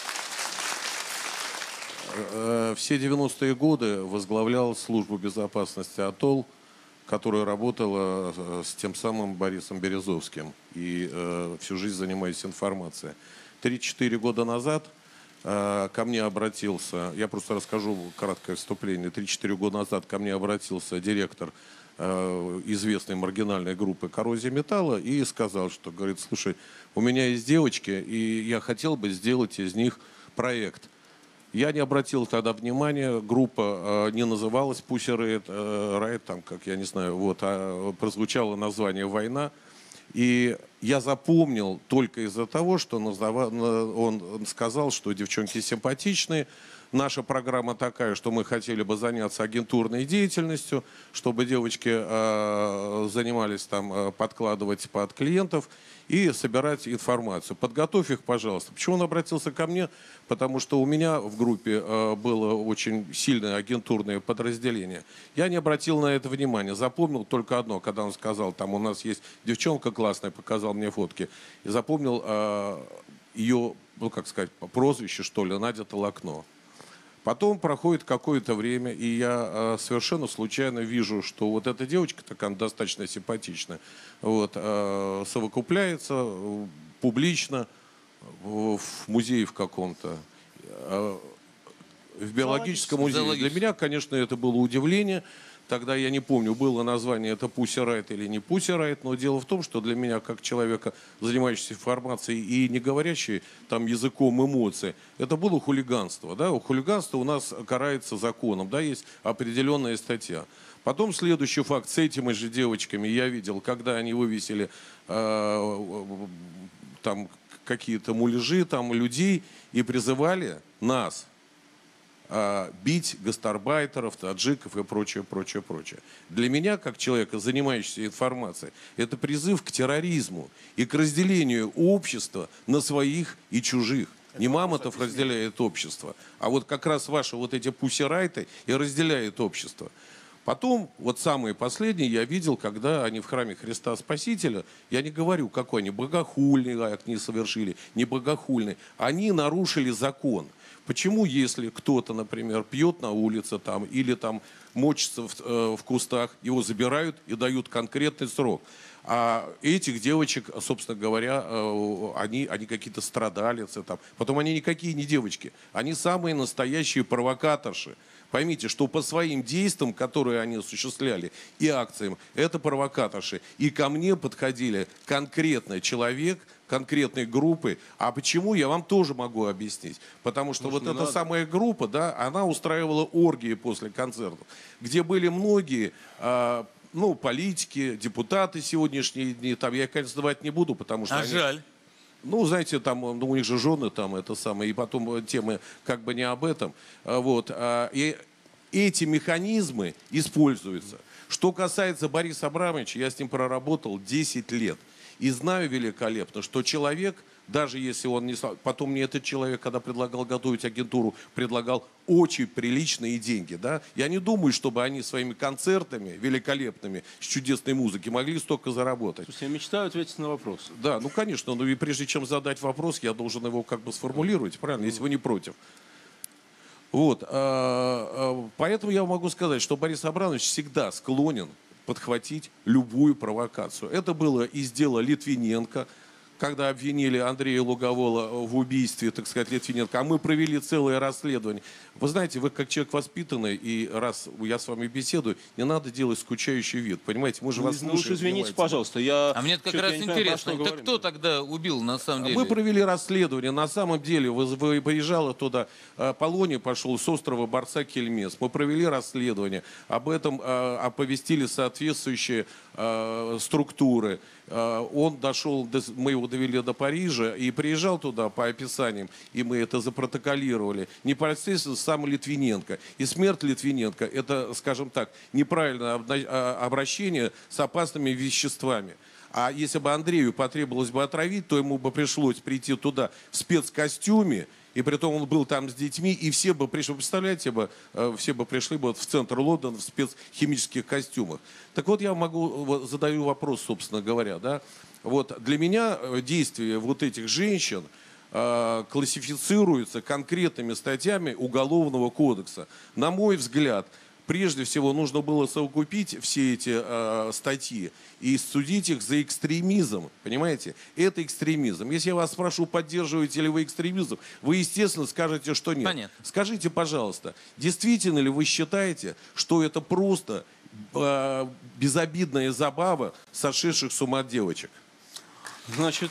э, все девяностые годы возглавлял службу безопасности «Атолл», которая работала э, с тем самым Борисом Березовским. И э, всю жизнь занимаюсь информацией. Три-четыре года назад э, ко мне обратился, я просто расскажу краткое вступление. Три-четыре года назад ко мне обратился директор э, известной маргинальной группы «Коррозия металла» и сказал, что, говорит, слушай, у меня есть девочки, и я хотел бы сделать из них проект. Я не обратил тогда внимания, группа э, не называлась Pussy Riot, э, Riot, там, как я не знаю, вот, а прозвучало название «Война». И я запомнил только из-за того, что назова... он сказал, что девчонки симпатичные, наша программа такая, что мы хотели бы заняться агентурной деятельностью, чтобы девочки э, занимались там, э, подкладывать под клиентов и собирать информацию. Подготовь их, пожалуйста. Почему он обратился ко мне? Потому что у меня в группе э, было очень сильное агентурное подразделение. Я не обратил на это внимания. Запомнил только одно, когда он сказал, там у нас есть девчонка классная, показал мне фотки. И запомнил э, ее, ну как сказать, прозвище, что ли, Надя Толокно. Потом проходит какое-то время, и я э, совершенно случайно вижу, что вот эта девочка, такая достаточно симпатичная, вот, э, совокупляется э, публично в, в музее в каком-то, э, в биологическом музее. Для меня, конечно, это было удивление. Тогда я не помню, было название это Pussy Riot или не Pussy Riot, но дело в том, что для меня, как человека, занимающегося информацией и не говорящий там языком эмоций, это было хулиганство. Да? Хулиганство у нас карается законом, да, есть определенная статья. Потом следующий факт с этими же девочками я видел, когда они вывесили э, там какие-то муляжи, там людей и призывали нас бить гастарбайтеров, таджиков и прочее, прочее, прочее. Для меня, как человека, занимающегося информацией, это призыв к терроризму и к разделению общества на своих и чужих. Не Мамонтов разделяет общество, а вот как раз ваши вот эти пусирайты и разделяют общество. Потом, вот самые последние я видел, когда они в храме Христа Спасителя, я не говорю, какой они богохульный акт не совершили, не богохульный, они нарушили закон. Почему, если кто-то, например, пьет на улице там, или там мочится в, э, в кустах, его забирают и дают конкретный срок? А этих девочек, собственно говоря, э, они, они какие-то страдалицы там. Потом они никакие не девочки, они самые настоящие провокаторши. Поймите, что по своим действиям, которые они осуществляли, и акциям, это провокаторши. И ко мне подходили конкретный человек, конкретной группы. А почему, я вам тоже могу объяснить. Потому что Может, вот эта надо. самая группа, да, она устраивала оргии после концертов, где были многие... Э, ну, политики, депутаты сегодняшние дни, там я, конечно, называть не буду, потому что... А они... жаль. Ну, знаете, там, ну, у них же жены там, это самое, и потом темы как бы не об этом. Вот. И эти механизмы используются. Что касается Бориса Абрамовича, я с ним проработал десять лет. И знаю великолепно, что человек, даже если он не... Потом мне этот человек, когда предлагал готовить агентуру, предлагал очень приличные деньги. Да? Я не думаю, чтобы они своими концертами великолепными, с чудесной музыкой, могли столько заработать. Слушайте, я мечтаю ответить на вопрос. Да, ну конечно. Но и прежде чем задать вопрос, я должен его как бы сформулировать, правильно, если вы не против. Вот. Поэтому я могу сказать, что Борис Абрамович всегда склонен подхватить любую провокацию. Это было из дела Литвиненко, когда обвинили Андрея Лугового в убийстве, так сказать, Литвиненко, а мы провели целое расследование. Вы знаете, вы как человек воспитанный, и раз я с вами беседую, не надо делать скучающий вид, понимаете, мы же ну, вас ну, слушаем. Уж извините, пожалуйста, я... А мне как раз интересно, так кто тогда убил на самом деле? Мы провели расследование, на самом деле, вы, вы приезжала туда, Полоний пошел с острова Борца Кельмес, мы провели расследование, об этом э, оповестили соответствующие э, структуры. Он дошел, мы его довели до Парижа и приезжал туда по описаниям, и мы это запротоколировали. Непосредственно сам Литвиненко. И смерть Литвиненко – это, скажем так, неправильное обращение с опасными веществами. А если бы Андрею потребовалось бы отравить, то ему бы пришлось прийти туда в спецкостюме, и при том он был там с детьми, и все бы пришли, представляете, бы, все бы пришли бы в центр Лондона в спецхимических костюмах. Так вот, я могу, задаю вопрос, собственно говоря, да, вот для меня действия вот этих женщин э, классифицируются конкретными статьями Уголовного кодекса. На мой взгляд, прежде всего нужно было совокупить все эти э, статьи и судить их за экстремизм, понимаете? Это экстремизм. Если я вас спрошу, поддерживаете ли вы экстремизм, вы, естественно, скажете, что нет. Понятно. Скажите, пожалуйста, действительно ли вы считаете, что это просто э, безобидная забава сошедших с ума девочек? Значит...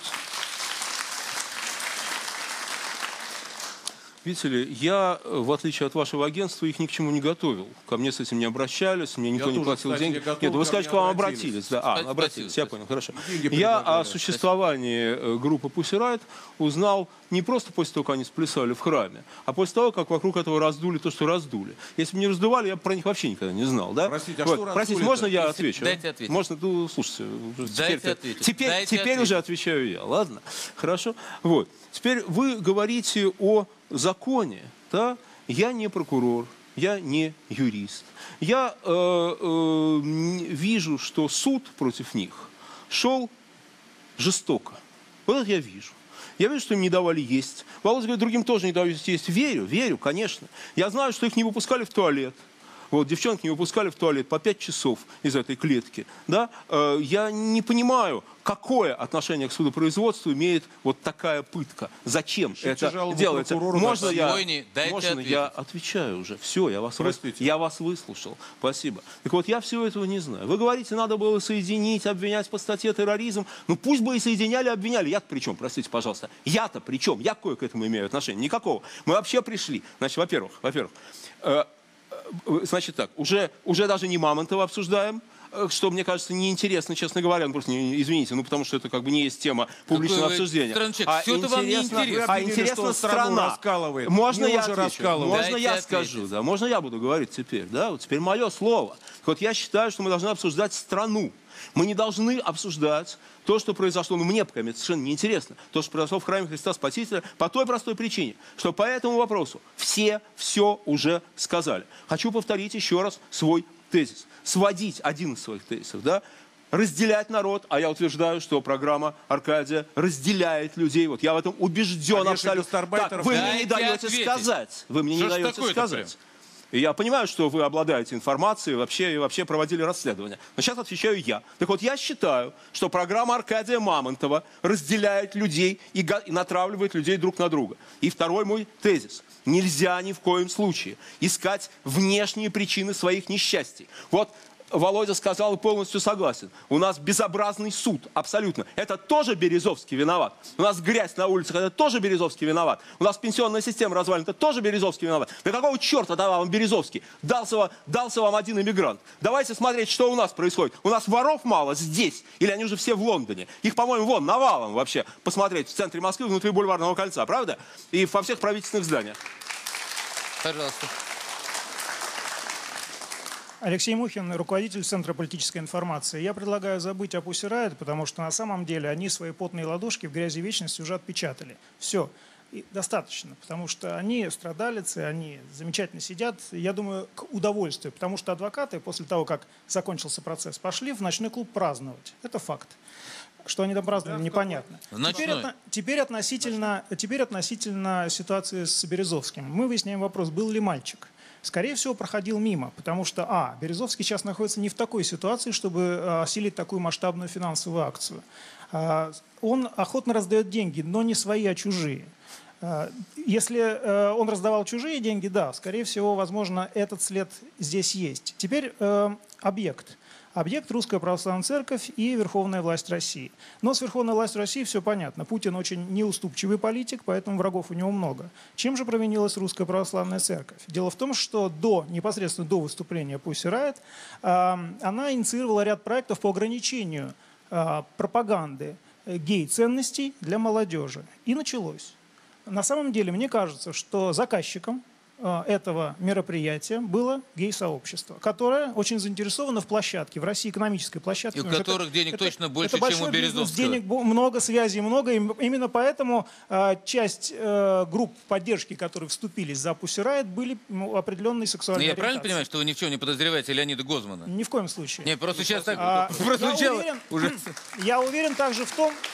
Видите ли, я, в отличие от вашего агентства, их ни к чему не готовил. Ко мне с этим не обращались, мне никто я не тоже, платил кстати, деньги. Не готов, Нет, вы скажете, к вам обратились. обратились. Да. А, обратились, я понял, хорошо. Я о существовании группы Pussy Riot узнал не просто после того, как они сплясали в храме, а после того, как вокруг этого раздули то, что раздули. Если бы не раздували, я бы про них вообще никогда не знал. Да? Простите, а вот. что Простите, можно я отвечу? Дайте ответить. Можно, ну, слушайте. Дайте теперь, ответить. Теперь, Дайте теперь ответить. уже отвечаю я, ладно? Хорошо? Вот. Теперь вы говорите о законе. Да? Я не прокурор, я не юрист. Я э, э, вижу, что суд против них шел жестоко. Вот это я вижу. Я вижу, что им не давали есть. Володя говорит, другим тоже не давали есть. Верю, верю, конечно. Я знаю, что их не выпускали в туалет. Вот, девчонки не выпускали в туалет по пять часов из этой клетки. Да? Э, я не понимаю, какое отношение к судопроизводству имеет вот такая пытка. Зачем Пишите это делается? Можно, я, можно я отвечаю уже? Все, я вас, вы, я вас выслушал. Спасибо. Так вот, я всего этого не знаю. Вы говорите, надо было соединить, обвинять по статье терроризм. Ну пусть бы и соединяли, обвиняли. Я-то при чем? Простите, пожалуйста. Я-то при чем? Я кое к этому имею отношение? Никакого. Мы вообще пришли. Значит, во-первых, во-первых, э, значит так, уже, уже даже не Мамонтова обсуждаем, что, мне кажется, неинтересно, честно говоря, ну, просто, не, извините, ну, потому что это как бы не есть тема публичного Какой обсуждения. Странчик, а все это вам не интересно. А интересно страна. Раскалывает. Можно Не я уже отвечу? раскалывает. Можно Дайте я ответить. скажу? Да? Можно я буду говорить теперь? Да? Вот теперь мое слово. Вот я считаю, что мы должны обсуждать страну. Мы не должны обсуждать то, что произошло, ну мне, пока, мне совершенно неинтересно, то, что произошло в храме Христа Спасителя, по той простой причине, что по этому вопросу все все уже сказали. Хочу повторить еще раз свой тезис. Сводить один из своих тезисов, да? Разделять народ, а я утверждаю, что программа Аркадия разделяет людей. Вот я в этом убежден А абсолютно. Так, вы мне не даете ответить. сказать. Вы мне Что не ж даете такое-то сказать. прям? И я понимаю, что вы обладаете информацией вообще, и вообще проводили расследование. Но сейчас отвечаю я. Так вот, я считаю, что программа Аркадия Мамонтова разделяет людей и, и натравливает людей друг на друга. И второй мой тезис. Нельзя ни в коем случае искать внешние причины своих несчастий. Вот Володя сказал и полностью согласен. У нас безобразный суд, абсолютно. Это тоже Березовский виноват. У нас грязь на улицах, это тоже Березовский виноват. У нас пенсионная система развалена, это тоже Березовский виноват. Да какого черта давал вам Березовский? Дался, дался вам один иммигрант. Давайте смотреть, что у нас происходит. У нас воров мало здесь, или они уже все в Лондоне. Их, по-моему, вон, навалом вообще посмотреть в центре Москвы, внутри Бульварного кольца, правда? И во всех правительственных зданиях. Пожалуйста. Алексей Мухин, руководитель Центра политической информации. Я предлагаю забыть о Pussy Riot, потому что на самом деле они свои потные ладошки в грязи вечности уже отпечатали. Все. И достаточно, потому что они страдалицы, они замечательно сидят, я думаю, к удовольствию, потому что адвокаты после того, как закончился процесс, пошли в ночной клуб праздновать. Это факт. Что они там праздновали, да, непонятно. Теперь, отно, теперь, относительно, теперь относительно ситуации с Березовским. Мы выясняем вопрос, был ли мальчик. Скорее всего, проходил мимо, потому что, а, Березовский сейчас находится не в такой ситуации, чтобы осилить такую масштабную финансовую акцию. Он охотно раздает деньги, но не свои, а чужие. Если он раздавал чужие деньги, да, скорее всего, возможно, этот след здесь есть. Теперь объект. Объект Русская Православная Церковь и Верховная власть России. Но с Верховной властью России все понятно. Путин очень неуступчивый политик, поэтому врагов у него много. Чем же провинилась Русская Православная Церковь? Дело в том, что до, непосредственно до выступления Pussy Riot она инициировала ряд проектов по ограничению пропаганды гей-ценностей для молодежи. И началось. На самом деле, мне кажется, что заказчиком этого мероприятия было гей-сообщество, которое очень заинтересовано в площадке, в России экономической площадке. И у которых это, денег это, точно больше, это чем у Березовского. Денег много, связей много. И именно поэтому э, часть э, групп поддержки, которые вступились за Pussy Riot, были ну, определенные сексуальные ориентации. Я правильно понимаю, что вы ни в чем не подозреваете Леонида Гозмана? Ни в коем случае. Не, просто сейчас так а, прозвучало. Я уверен, уже. я уверен также в том,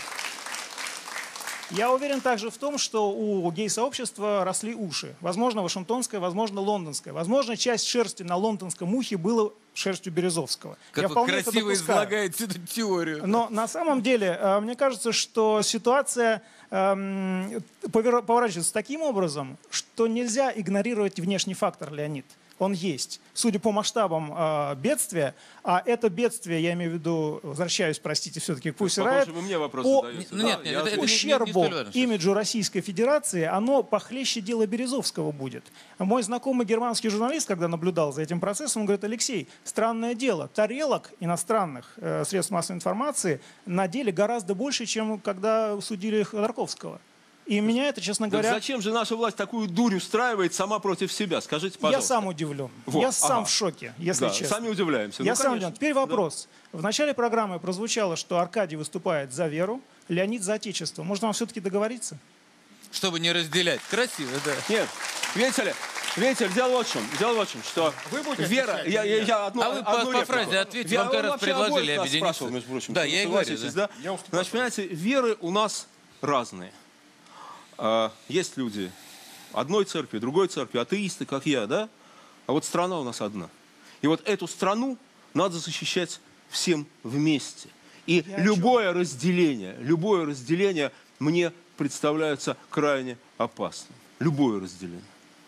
Я уверен также в том, что у гей-сообщества росли уши. Возможно, вашингтонское, возможно, лондонское. Возможно, часть шерсти на лондонском ухе была шерстью Березовского. Как Я вы красиво излагаете эту теорию. Но на самом деле, мне кажется, что ситуация поворачивается таким образом, что нельзя игнорировать внешний фактор, Леонид. Он есть. Судя по масштабам э, бедствия, а это бедствие, я имею в виду, возвращаюсь, простите, все-таки к Pussy Riot, мне вопросы по задаете, ну, нет, да? нет, это, это ущербу не, не, не имиджу Российской Федерации, оно похлеще дела Березовского будет. Мой знакомый германский журналист, когда наблюдал за этим процессом, он говорит: Алексей, странное дело, тарелок иностранных э, средств массовой информации на деле гораздо больше, чем когда судили Ходорковского. И меня это, честно говоря... Так зачем же наша власть такую дурь устраивает сама против себя? Скажите, пожалуйста. Я сам удивлен. Вот. Я сам ага. в шоке, если да, честно. Сами удивляемся. Я ну, сам удивлен. Теперь вопрос. Да. В начале программы прозвучало, что Аркадий выступает за веру, Леонид за отечество. Можно вам все-таки договориться? Чтобы не разделять. Красиво, да. Нет. Видите ли, видите ли, дело вот в чем, дело вот в чем, что Вы будете вера... Я, я, я одну, а вы одну по, по фразе ответьте, вам как раз предложили объединиться. Между прочим, да, я и говорю. Да. Да? Я Значит, понимаете, веры у нас разные. Есть люди одной церкви, другой церкви, атеисты, как я, да? А вот страна у нас одна. И вот эту страну надо защищать всем вместе. И я любое чё? разделение, любое разделение мне представляется крайне опасным. Любое разделение.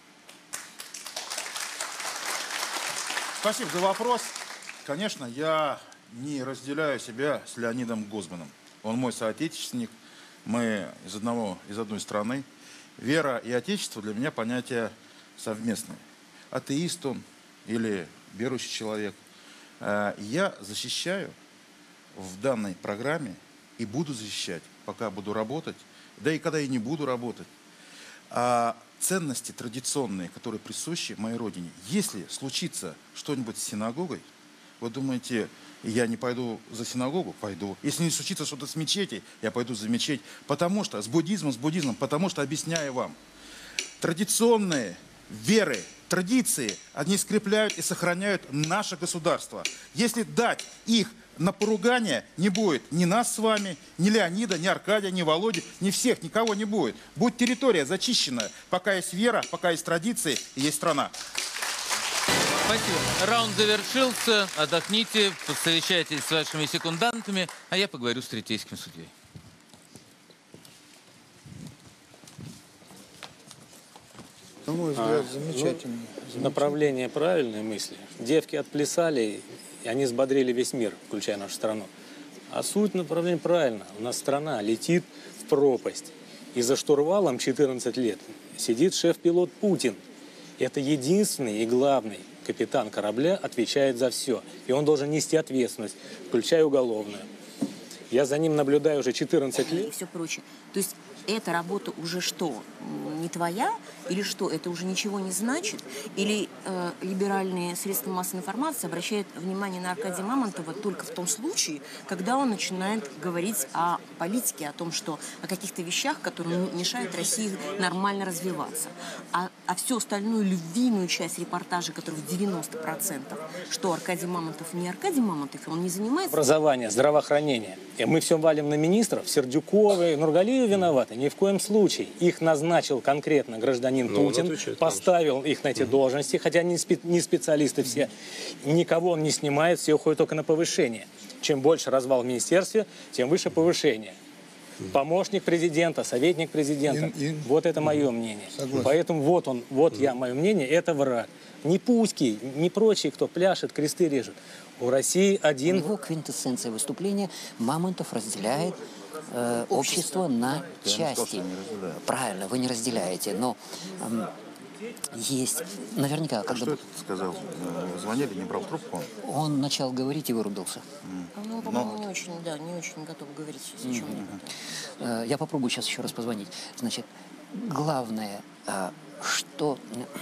Спасибо за вопрос. Конечно, я не разделяю себя с Леонидом Гозманом. Он мой соотечественник. Мы из, одного, из одной страны. Вера и отечество для меня понятия совместные. Атеист он или верующий человек. Я защищаю в данной программе и буду защищать, пока буду работать, да и когда я не буду работать, ценности традиционные, которые присущи моей родине. Если случится что-нибудь с синагогой, вы думаете, я не пойду за синагогу? Пойду. Если не случится что-то с мечетью, я пойду за мечеть. Потому что, с буддизмом, с буддизмом, потому что, объясняю вам, традиционные веры, традиции, они скрепляют и сохраняют наше государство. Если дать их на поругание, не будет ни нас с вами, ни Леонида, ни Аркадия, ни Володи, ни всех, никого не будет. Будет территория зачищенная, пока есть вера, пока есть традиции и есть страна. Спасибо. Раунд завершился. Отдохните, посовещайтесь с вашими секундантами, а я поговорю с третейским судьей. На мой взгляд, А, замечательно. ну, направление правильной мысли. Девки отплясали, и они взбодрили весь мир, включая нашу страну. А суть направления правильно. У нас страна летит в пропасть. И за штурвалом четырнадцать лет сидит шеф-пилот Путин. Это единственный и главный капитан корабля, отвечает за все. И он должен нести ответственность, включая уголовную. Я за ним наблюдаю уже четырнадцать лет. И все прочее. То есть эта работа уже что? Не твоя? Или что? Это уже ничего не значит? Или э, либеральные средства массовой информации обращают внимание на Аркадия Мамонтова только в том случае, когда он начинает говорить о политике, о том, что о каких-то вещах, которые мешают России нормально развиваться. А, а всю остальную львиную часть репортажа, которая в девяноста процентах, что Аркадий Мамонтов не Аркадий Мамонтов, он не занимается... Образование, здравоохранение. И мы все валим на министров, Сердюкова и Нургалиева виноваты. Ни в коем случае. Их назначил конкретно гражданин Ну, Путин, отвечает, поставил их на эти Угу. должности, хотя они спе- не специалисты все. Никого он не снимает, все уходят только на повышение. Чем больше развал в министерстве, тем выше повышение. Помощник президента, советник президента. И- и- Вот это мое мнение. Согласен. Поэтому вот он, вот я, мое мнение, это враг. Не Пуський, не прочие, кто пляшет, кресты режет. У России один... У него квинтэссенция выступления. Мамонтов разделяет э, общество на части. Правильно, вы не разделяете, но эм, есть наверняка... А Когда что это ты сказал? Звонили, не брал трубку? он начал говорить и вырубился. Ну, по-моему, не очень, да, не очень готов говорить о чем-нибудь. Э, Я попробую сейчас еще раз позвонить. Значит, главное, э, что...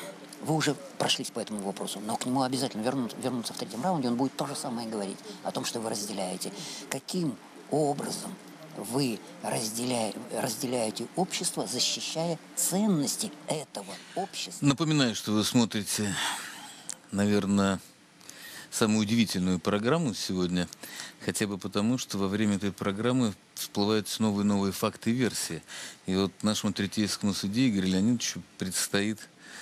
Вы уже прошлись по этому вопросу, но к нему обязательно вернуться, вернуться в третьем раунде, он будет то же самое говорить о том, что вы разделяете. Каким образом вы разделяете, разделяете общество, защищая ценности этого общества? Напоминаю, что вы смотрите, наверное, самую удивительную программу сегодня, хотя бы потому, что во время этой программы всплывают новые новые факты и версии. И вот нашему третейскому судье Игорю Леонидовичу предстоит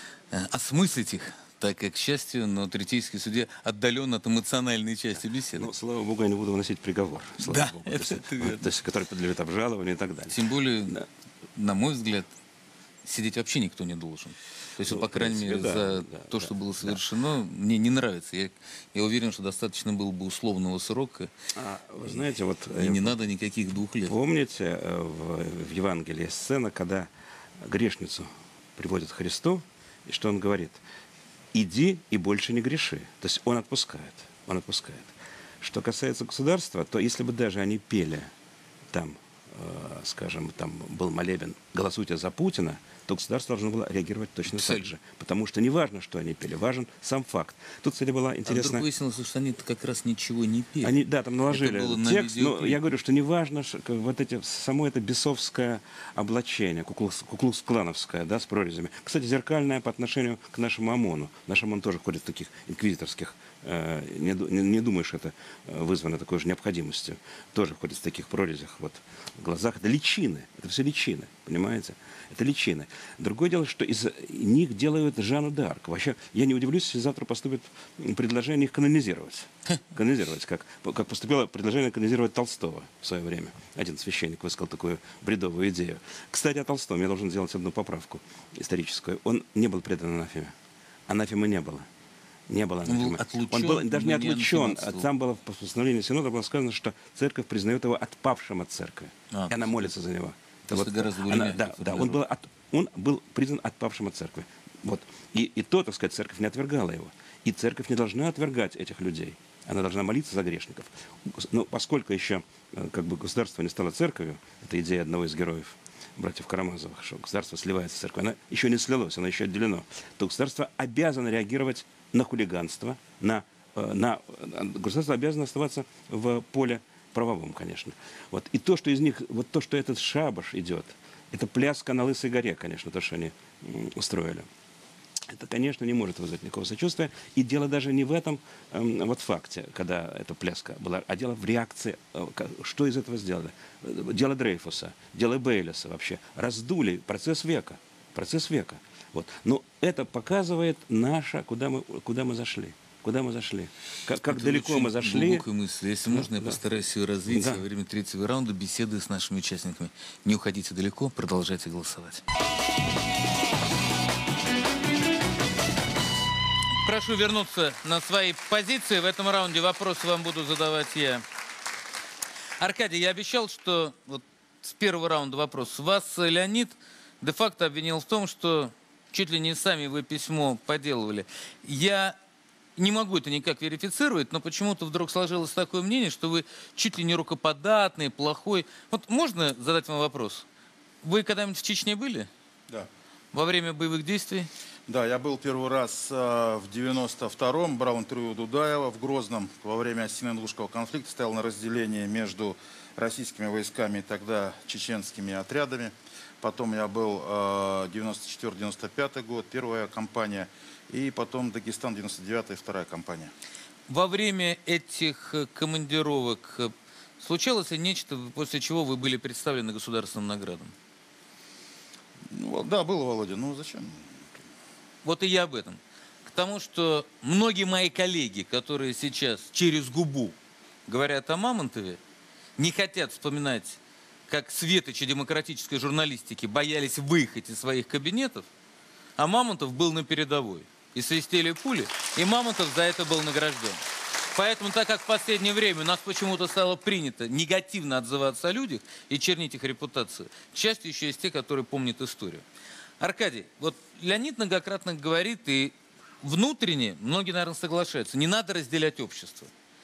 осмыслить их, так как, к счастью, но третейский судья отдален от эмоциональной части беседы. Ну, слава богу, я не буду выносить приговор. Слава Да, богу. это то, есть, верно. то есть, который подлежит обжалованию и так далее. Тем более, Да. на мой взгляд, сидеть вообще никто не должен. То есть, Ну, по в крайней принципе, мере, да, за да, то, да, что было да. совершено, мне не нравится. Я, я уверен, что достаточно было бы условного срока. А, вы знаете, вот... И не надо никаких двух лет. Помните, э, в, в Евангелии есть сцена, когда грешницу приводят к Христу, и что он говорит? Иди и больше не греши. То есть он отпускает. Он отпускает. Что касается государства, то если бы даже они пели там, э, скажем, там был молебен «Голосуйте за Путина», то государство должно было реагировать точно Писали. так же. Потому что не важно, что они пели, важен сам факт. Тут, кстати, была А вдруг интересная... выяснилось, что они как раз ничего не пели. Они, да, там наложили Это было на текст, но видеоклип. я говорю, что неважно, ш- как вот эти, само это бесовское облачение, куклукс- куклукс-клановское, да, с прорезями. Кстати, зеркальное по отношению к нашему ОМОНу. Наш ОМОН тоже ходит в таких инквизиторских, э, не, ду- не, не думаешь, это э, вызвано такой же необходимостью. Тоже ходит в таких прорезях, вот, в глазах. Это личины, это все личины, понимаете? Это личины. Другое дело, что из них делают Жанну д'Арк. Вообще, я не удивлюсь, если завтра поступит предложение их канонизировать. Канонизировать, как, как поступило предложение канонизировать Толстого в свое время. Один священник высказал такую бредовую идею. Кстати, о Толстом я должен сделать одну поправку историческую. Он не был предан анафеме. Анафемы не было. Не было Он был анафемы. отлучен, Он был даже не но не отлучен. анатематствовал. Там было в постановлении Синода было сказано, что церковь признает его отпавшим от церкви. А, и она молится за него. То есть это гораздо более она- мягкая да, да, он формулировка. был, от- он был признан отпавшим от церкви. Вот. И, и то, так сказать, церковь не отвергала его. И церковь не должна отвергать этих людей. она должна молиться за грешников. Но поскольку еще как бы государство не стало церковью, это идея одного из героев братьев Карамазовых, что государство сливается с церковью, оно еще не слилось, оно еще отделено, то государство обязано реагировать на хулиганство, на, на, государство обязано оставаться в поле правовом, конечно. Вот. И то, что из них, вот то, что этот шабаш идет, это пляска на Лысой горе, конечно, то, что они устроили. Это, конечно, не может вызвать никакого сочувствия. И дело даже не в этом э, вот факте, когда эта пляска была, а дело в реакции, э, что из этого сделали. Дело Дрейфуса, дело Бейлиса вообще. Раздули процесс века. Процесс века. Вот. Но это показывает наше, куда мы, куда мы зашли. Куда мы зашли. Как, как далеко мы зашли. Глубокая мысль. Если да, можно, я да. постараюсь ее развить да. во время третьего раунда беседы с нашими участниками. Не уходите далеко, продолжайте голосовать. Прошу вернуться на свои позиции. В этом раунде вопросы вам буду задавать я. Аркадий, я обещал, что вот с первого раунда вопрос. Вас Леонид де-факто обвинил в том, что чуть ли не сами вы письмо подделывали. Я не могу это никак верифицировать, но почему-то вдруг сложилось такое мнение, что вы чуть ли не рукоподатный, плохой. Вот можно задать вам вопрос? Вы когда-нибудь в Чечне были? Да. Во время боевых действий? Да, я был первый раз э, в девяносто втором, брал интервью у Дудаева в Грозном. Во время осино-ингушского конфликта стоял на разделении между российскими войсками и тогда чеченскими отрядами. Потом я был э, девяносто четвёртый — девяносто пятый год, первая кампания. И потом Дагестан, девяносто девятый, вторая кампания. Во время этих командировок случалось ли нечто, после чего вы были представлены государственным наградам? Ну, да, было, Володя. Ну, зачем? Вот и я об этом. К тому, что многие мои коллеги, которые сейчас через губу говорят о Мамонтове, не хотят вспоминать, как светочи демократической журналистики боялись выехать из своих кабинетов, а Мамонтов был на передовой. И свистели пули, и Мамонтов за это был награжден. Поэтому, так как в последнее время у нас почему-то стало принято негативно отзываться о людях и чернить их репутацию, к счастью, еще есть те, которые помнят историю. Аркадий, вот Леонид многократно говорит, и внутренне многие, наверное, соглашаются, не надо разделять общество.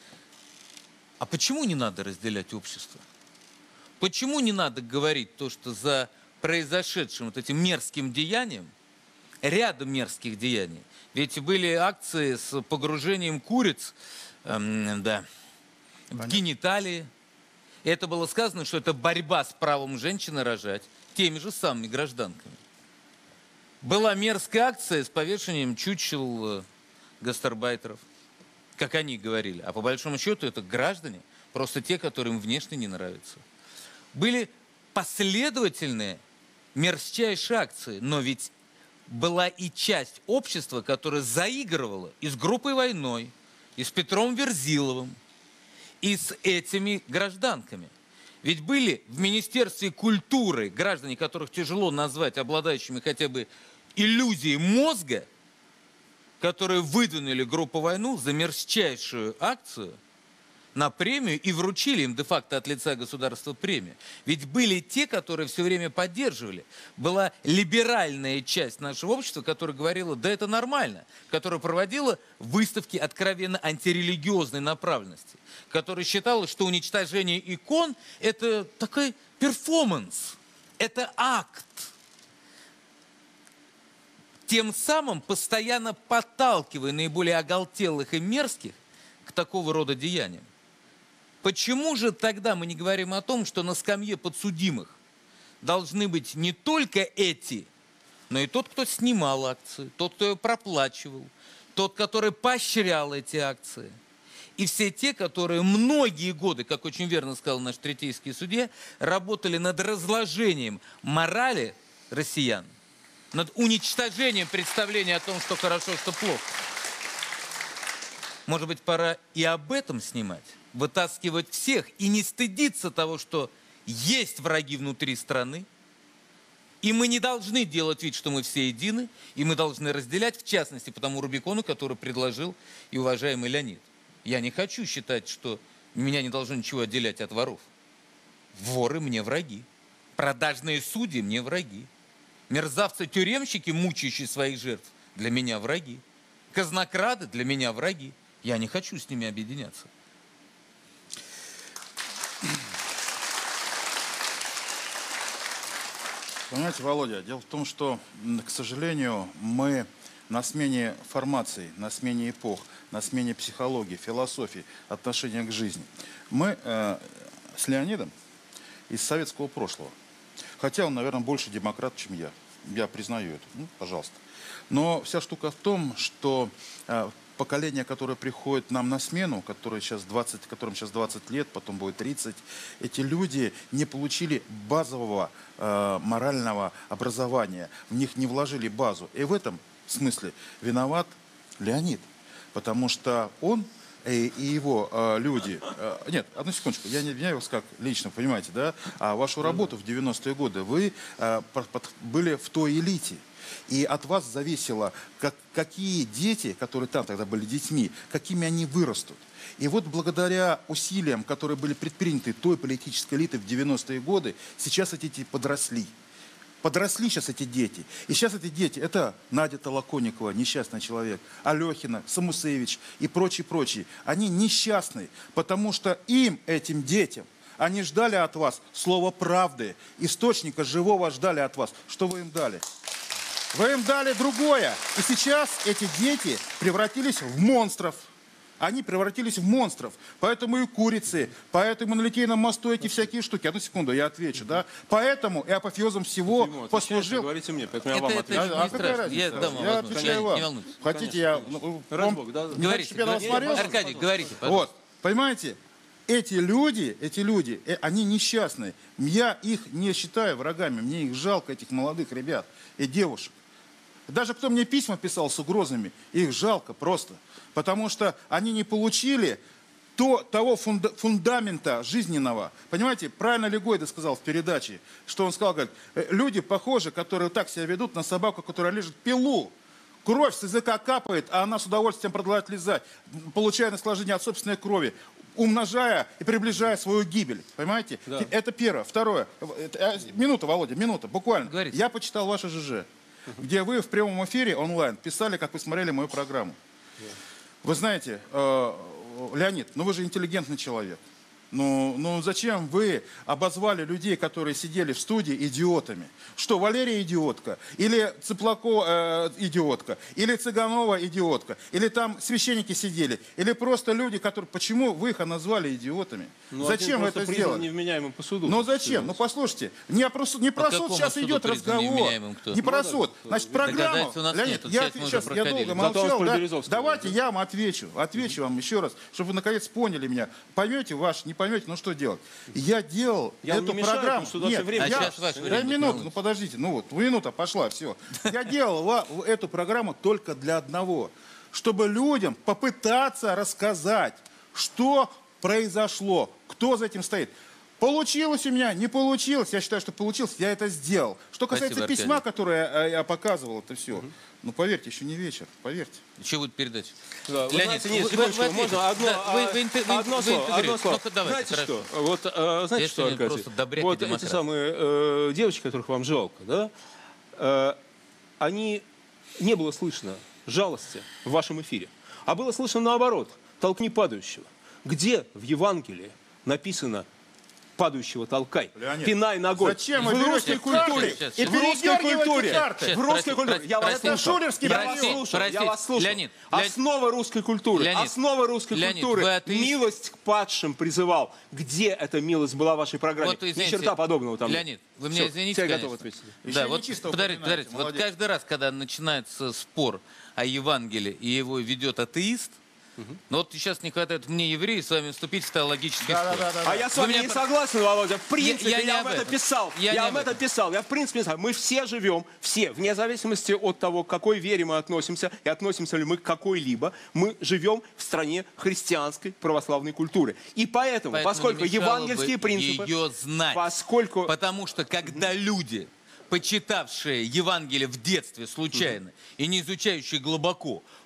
А почему не надо разделять общество? Почему не надо говорить то, что за произошедшим вот этим мерзким деянием, рядом мерзких деяний, ведь были акции с погружением куриц эм, да, в гениталии. И это было сказано, что это борьба с правом женщины рожать теми же самыми гражданками. Была мерзкая акция с повешением чучел гастарбайтеров, как они говорили. А по большому счету это граждане, просто те, которым внешне не нравятся. Были последовательные мерзчайшие акции, но ведь была и часть общества, которая заигрывала и с группой «Войной», и с Петром Верзиловым, и с этими гражданками. Ведь были в Министерстве культуры граждане, которых тяжело назвать обладающими хотя бы иллюзией мозга, которые выдвинули группу «Войну» за мерзчайшую акцию на премию и вручили им де-факто от лица государства премию. Ведь были те, которые все время поддерживали. Была либеральная часть нашего общества, которая говорила, да это нормально, которая проводила выставки откровенно антирелигиозной направленности, которая считала, что уничтожение икон – это такой перформанс, это акт. Тем самым постоянно подталкивая наиболее оголтелых и мерзких к такого рода деяниям. Почему же тогда мы не говорим о том, что на скамье подсудимых должны быть не только эти, но и тот, кто снимал акции, тот, кто ее проплачивал, тот, который поощрял эти акции, и все те, которые многие годы, как очень верно сказал наш третейский судья, работали над разложением морали россиян, над уничтожением представления о том, что хорошо, что плохо. Может быть, пора и об этом снимать, вытаскивать всех и не стыдиться того, что есть враги внутри страны, и мы не должны делать вид, что мы все едины, и мы должны разделять, в частности, по тому Рубикону, который предложил и уважаемый Леонид. Я не хочу считать, что меня не должно ничего отделять от воров. Воры мне враги, продажные судьи мне враги, мерзавцы-тюремщики, мучающие своих жертв, для меня враги, казнокрады для меня враги. Я не хочу с ними объединяться. Понимаете, Володя, дело в том, что, к сожалению, мы на смене формаций, на смене эпох, на смене психологии, философии, отношения к жизни. Мы э, с Леонидом из советского прошлого. Хотя он, наверное, больше демократ, чем я. Я признаю это. Ну, пожалуйста. Но вся штука в том, что э, поколение, которое приходит нам на смену, которое сейчас двадцать, которым сейчас двадцать лет, потом будет тридцать, эти люди не получили базового э, морального образования. В них не вложили базу. И в этом смысле виноват Леонид. Потому что он и, и его э, люди... Э, нет, одну секундочку. Я не обвиняю вас как лично, понимаете, да? А вашу работу в девяностые годы вы э, под, под, были в той элите. И от вас зависело, как, какие дети, которые там тогда были детьми, какими они вырастут. И вот благодаря усилиям, которые были предприняты той политической элитой в девяностые годы, сейчас эти дети подросли. Подросли сейчас эти дети. И сейчас эти дети, это Надя Толоконникова, несчастный человек, Алехина, Самусевич и прочие-прочие. Они несчастны, потому что им, этим детям, они ждали от вас слова правды, источника живого ждали от вас. Что вы им дали? Вы им дали другое. И сейчас эти дети превратились в монстров. Они превратились в монстров. Поэтому и курицы, поэтому на Литейном мосту эти всякие штуки. Одну секунду, я отвечу, да. Поэтому и апофеозом всего Ему послужил... Говорите мне, поэтому я Это, вам это отвечу. не А страшно. какая разница? Я, дам вам Я возможность. отвечаю вам. Не волнуйтесь. Хотите, я... ну, Ради вам- бога, да? не Говорите, хотите, чтобы я на вас говорите. смотрел? Аркадий, говорите, Вот, пожалуйста. понимаете, эти люди, эти люди, э, они несчастные. Я их не считаю врагами, мне их жалко, этих молодых ребят и девушек. Даже кто мне письма писал с угрозами, их жалко просто. Потому что они не получили то, того фунда, фундамента жизненного. Понимаете, правильно Легойда сказал в передаче, что он сказал, говорит, «Э, люди похожи, которые так себя ведут на собаку, которая лежит пилу. Кровь с языка капает, а она с удовольствием продолжает лизать, получая наслаждение от собственной крови, умножая и приближая свою гибель. Понимаете? Да. Это первое. Второе. Это, э, минута, Володя, минута, буквально. Говорите. Я почитал ваше ЖЖ, где вы в прямом эфире онлайн писали, как вы смотрели мою программу. Вы знаете, э, Леонид, ну вы же интеллигентный человек. Ну, ну зачем вы обозвали людей, которые сидели в студии, идиотами? Что, Валерия идиотка? Или Цыплакова э, идиотка? Или Цыганова идиотка? Или там священники сидели? Или просто люди, которые... Почему вы их назвали идиотами? Ну, зачем вы один это просто признан сделали? невменяемым по суду. Ну зачем? Ну послушайте, не про, суд- не про суд какому сейчас суду идет признан разговор. невменяемым кто? Не про Ну, суд. да, Значит, доказательств программу... у нас Леонид, нет, я, часть мы уже сейчас, я проходили. долго Зато он молчал, про да? Березовского Давайте говорит. я вам отвечу. Отвечу вам еще раз, чтобы вы наконец поняли меня. Поймете ваш, не поймете, ну что делать? Я делал Я вам эту не мешаю, программу. потому что у нас Нет, всё время я... сейчас ваше Да, время, минуту, минуту. ну подождите. Ну вот, минута пошла, все. Я делал ва- эту программу только для одного. Чтобы людям попытаться рассказать, что произошло, кто за этим стоит. Получилось у меня, не получилось. Я считаю, что получилось, я это сделал. Что касается Спасибо, письма, Аркадий. которое э, я показывал, это все. Ну поверьте, еще не вечер, поверьте. Еще будет передача. Да, вы Леонид, знаете, нет, вы- секундочку, вы ответите. можно одно, Да, вы- а, вы инте- вы- одно вы слово, интегрируете. одно слово. Ну-ка, давайте, Знаете хорошо. что? Вот, э, знаете Я что, сегодня Аркадий? просто добряк и Вот эти демократ. самые э, девочки, которых вам жалко, да, э, они не было слышно жалости в вашем эфире, а было слышно наоборот, толкни падающего. Где в Евангелии написано падающего толкай, Леонид, пинай ногой? зачем вы в берете русской карты культуре, сейчас, и в русской передергиваете культуре, карты? в русской культуре, я вас простите, слушал, Шулерский я вас простите, слушал, я простите, вас слушал. Леонид, Леонид. Основа русской культуры, Леонид, основа русской Леонид, культуры, вы атеист? милость к падшим призывал. Где эта милость была в вашей программе? Вот, Ни извините, черта подобного там нет. Леонид, вы меня Всё, извините, я конечно. готов ответить. Еще Да, и вот нечисто подождите, упоминаете, подождите. Вот молодец. каждый раз, когда начинается спор о Евангелии и его ведет атеист, но вот сейчас не хватает мне, евреи, с вами вступить в теологический Да, спор. да, да, да. А я с Вы вами меня не про- согласен, Володя. В принципе, я я, не вам об это этом. писал. Я Я, не вам об это этом. писал. Я в принципе не знаю. Мы все живем, все, вне зависимости от того, к какой вере мы относимся и относимся ли мы к какой-либо, мы живем в стране христианской православной культуры. И поэтому, Поэтому поскольку не мешало евангельские бы принципы, ее знать. поскольку Потому что когда люди, почитавшие Евангелие в детстве случайно и не изучающие глубоко,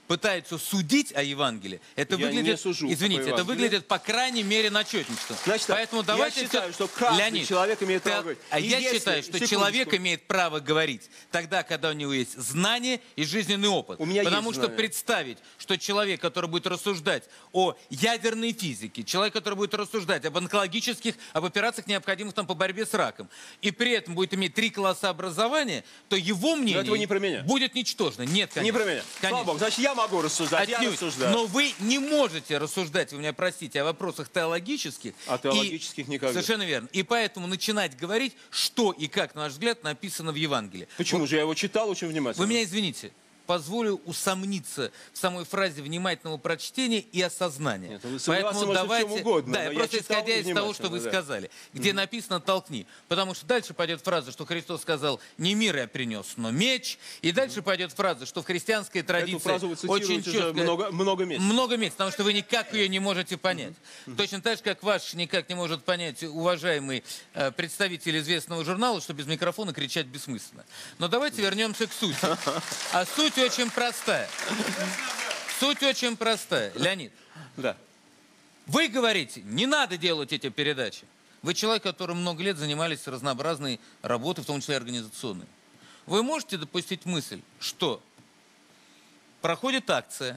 пытаются судить о Евангелии, это Я выглядит, не сужу извините, по это Евангелию. выглядит, по крайней мере, начетничеством. Значит, Поэтому я давайте... считаю, что каждый Леонид, человек имеет ты- право говорить. А И я если- считаю, что секундочку. человек имеет право говорить тогда, когда у него есть знание и жизненный опыт. У меня Потому есть что знания. представить, что человек, который будет рассуждать о ядерной физике, человек, который будет рассуждать об онкологических, об операциях, необходимых там по борьбе с раком, и при этом будет иметь три класса образования, то его мнение это вы не про меня. будет ничтожно. Нет, конечно. Не про меня. Конечно. Слава Богу, значит, я могу рассуждать, я Отнюдь. рассуждаю. Но вы не можете рассуждать, вы меня простите, о вопросах теологических. О теологических И- никогда. Совершенно верно. И поэтому начинать говорить, что и как, на наш взгляд, написано в Евангелии. Почему же? Я его читал очень внимательно. Вы меня извините. Позволю усомниться в самой фразе внимательного прочтения и осознания. Нет, вы Поэтому согласны, может, в давайте, чем угодно, да, но я я просто читал исходя из того, что вы внимательно, да. сказали, где написано «толкни». Потому что дальше пойдет фраза, что Христос сказал «не мир я принес, но меч». И дальше пойдет фраза, что в христианской традиции Эту фразу вы очень цитируете уже четко... много, много месяцев. Много месяцев, потому что вы никак ее не можете понять. Точно так же, как ваш никак не может понять уважаемый э, представитель известного журнала, что без микрофона кричать бессмысленно. Но давайте вернемся к сути. А суть очень простая. Суть очень простая. Леонид, Да. вы говорите, не надо делать эти передачи. Вы человек, который много лет занимались разнообразной работой, в том числе организационной. Вы можете допустить мысль, что проходит акция,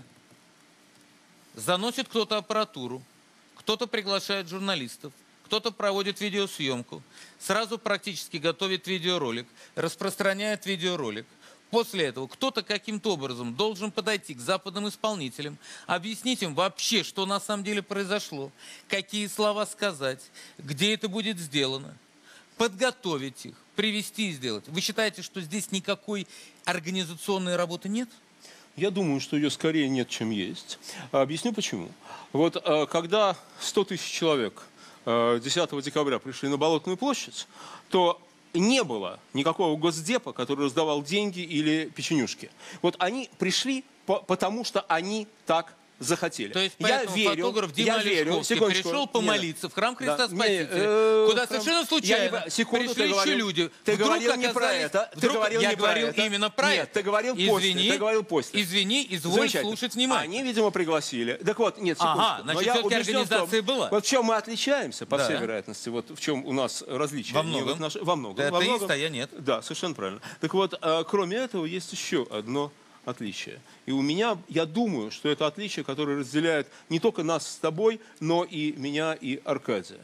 заносит кто-то аппаратуру, кто-то приглашает журналистов, кто-то проводит видеосъемку, сразу практически готовит видеоролик, распространяет видеоролик. После этого кто-то каким-то образом должен подойти к западным исполнителям, объяснить им вообще, что на самом деле произошло, какие слова сказать, где это будет сделано, подготовить их, привести и сделать. Вы считаете, что здесь никакой организационной работы нет? Я думаю, что ее скорее нет, чем есть. Объясню почему. Вот э, когда сто тысяч человек э, десятого декабря пришли на Болотную площадь, то не было никакого госдепа, который раздавал деньги или печенюшки. Вот они пришли, по- потому что они так захотели. То есть я поэтому верю, фотограф Дима я верю, Олешковский секундочку, пришел нет, помолиться в храм Христа да, Спасителя, не, э, куда храм- совершенно я случайно не- секунду, пришли ты еще говорил- люди. Ты Вдруг говорил не про оказались- это. Ты вдруг- говорил я не про говорил это. именно про Нет, это. ты говорил после. Извини, Ты говорил после. Извини, изволь Замечательно. слушать внимательно. Они, видимо, пригласили. Так вот, нет, секундочку. Ага, Но значит, я все-таки убежден в том- организация была. Вот в чем мы отличаемся, по Да. всей вероятности, вот в чем у нас различия. Во Не в многом. отнош- Во многом. Да, Во ты многом. есть, а я нет. Да, совершенно правильно. Так вот, э, кроме этого, есть еще одно отличие. И у меня, я думаю, что это отличие, которое разделяет не только нас с тобой, но и меня и Аркадия.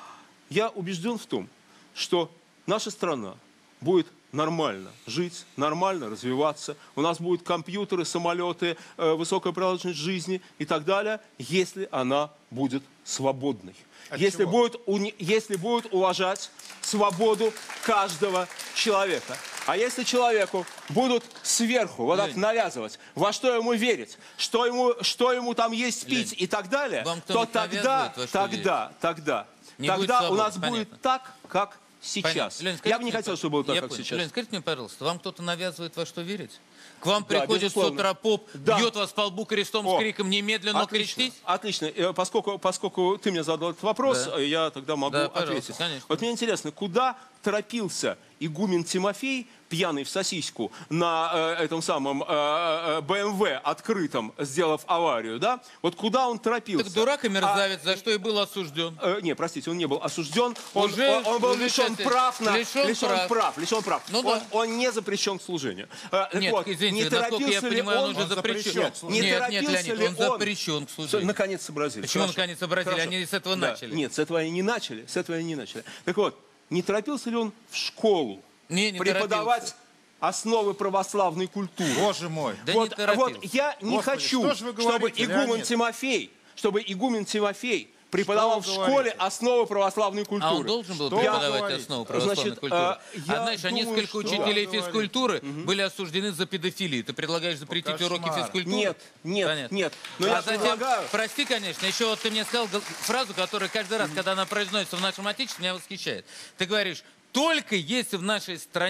Я убежден в том, что наша страна будет нормально жить, нормально развиваться. У нас будут компьютеры, самолеты, э, высокая продолжительность жизни и так далее, если она будет свободной. От Если чего? будет, уни- если будет уважать свободу каждого человека. А если человеку будут сверху вот так Лень. навязывать, во что ему верить, что ему, что ему там есть пить Лень. и так далее, Вам то кто-нибудь тогда, навязывает, во что тогда, тогда, Не будет тогда у свободы, нас понятно. будет так, как сейчас. Понятно. Лень, Я скажите бы не мне, хотел, чтобы было так, я как понял. сейчас. Лень, скажите мне, пожалуйста, вам кто-то навязывает во что верить? К вам Да, приходит с безусловно. утра поп, Да. бьет вас по лбу крестом О, с криком «немедленно Отлично, крестись»? отлично. Э, Поскольку, поскольку ты мне задал этот вопрос, Да. э, я тогда могу Да, пожалуйста, ответить. конечно. Вот мне интересно, куда торопился игумен Тимофей, пьяный в сосиску, на э, этом самом э, бэ эм вэ открытом, сделав аварию, да? Вот куда он торопился? Так дурак и мерзавец, за что и был осужден. Э, не, простите, он не был осужден, он, Уже он, он был уже лишен сейчас- прав, на, лишен лишен прав. прав, лишен прав. Ну он, да. он не запрещен к служению. Э, так Нет, вот, извините, не насколько я торопился ли понимаю, он он уже запрещен. Не Нет, торопился нет, Леонид, ли он запрещен к служению. Наконец сообразили. Почему Хорошо. наконец сообразили? Хорошо. Они с этого Да. начали. Нет, с этого они не начали. С этого они не начали. Так вот, не торопился ли он в школу Не, не преподавать торопился. основы православной культуры? Боже мой. Да вот, не торопился. вот я не Господи, хочу, что ж вы чтобы говорите, игумен Леонид? Тимофей, чтобы игумен Тимофей преподавал в вы школе говорите? основы православной культуры. А он должен был Что вы преподавать говорите? основу православной Значит, культуры. а, я а знаешь, а думаю, несколько что- учителей Да, физкультуры были осуждены за педофилию. Ты предлагаешь запретить Кошмар. уроки физкультуры? Нет, нет, Понятно. нет. Но а я затем, предлагаю... прости, конечно, еще вот ты мне сказал гол- фразу, которая каждый раз, когда она произносится в нашем Отечестве, меня восхищает. Ты говоришь, только если в нашей стране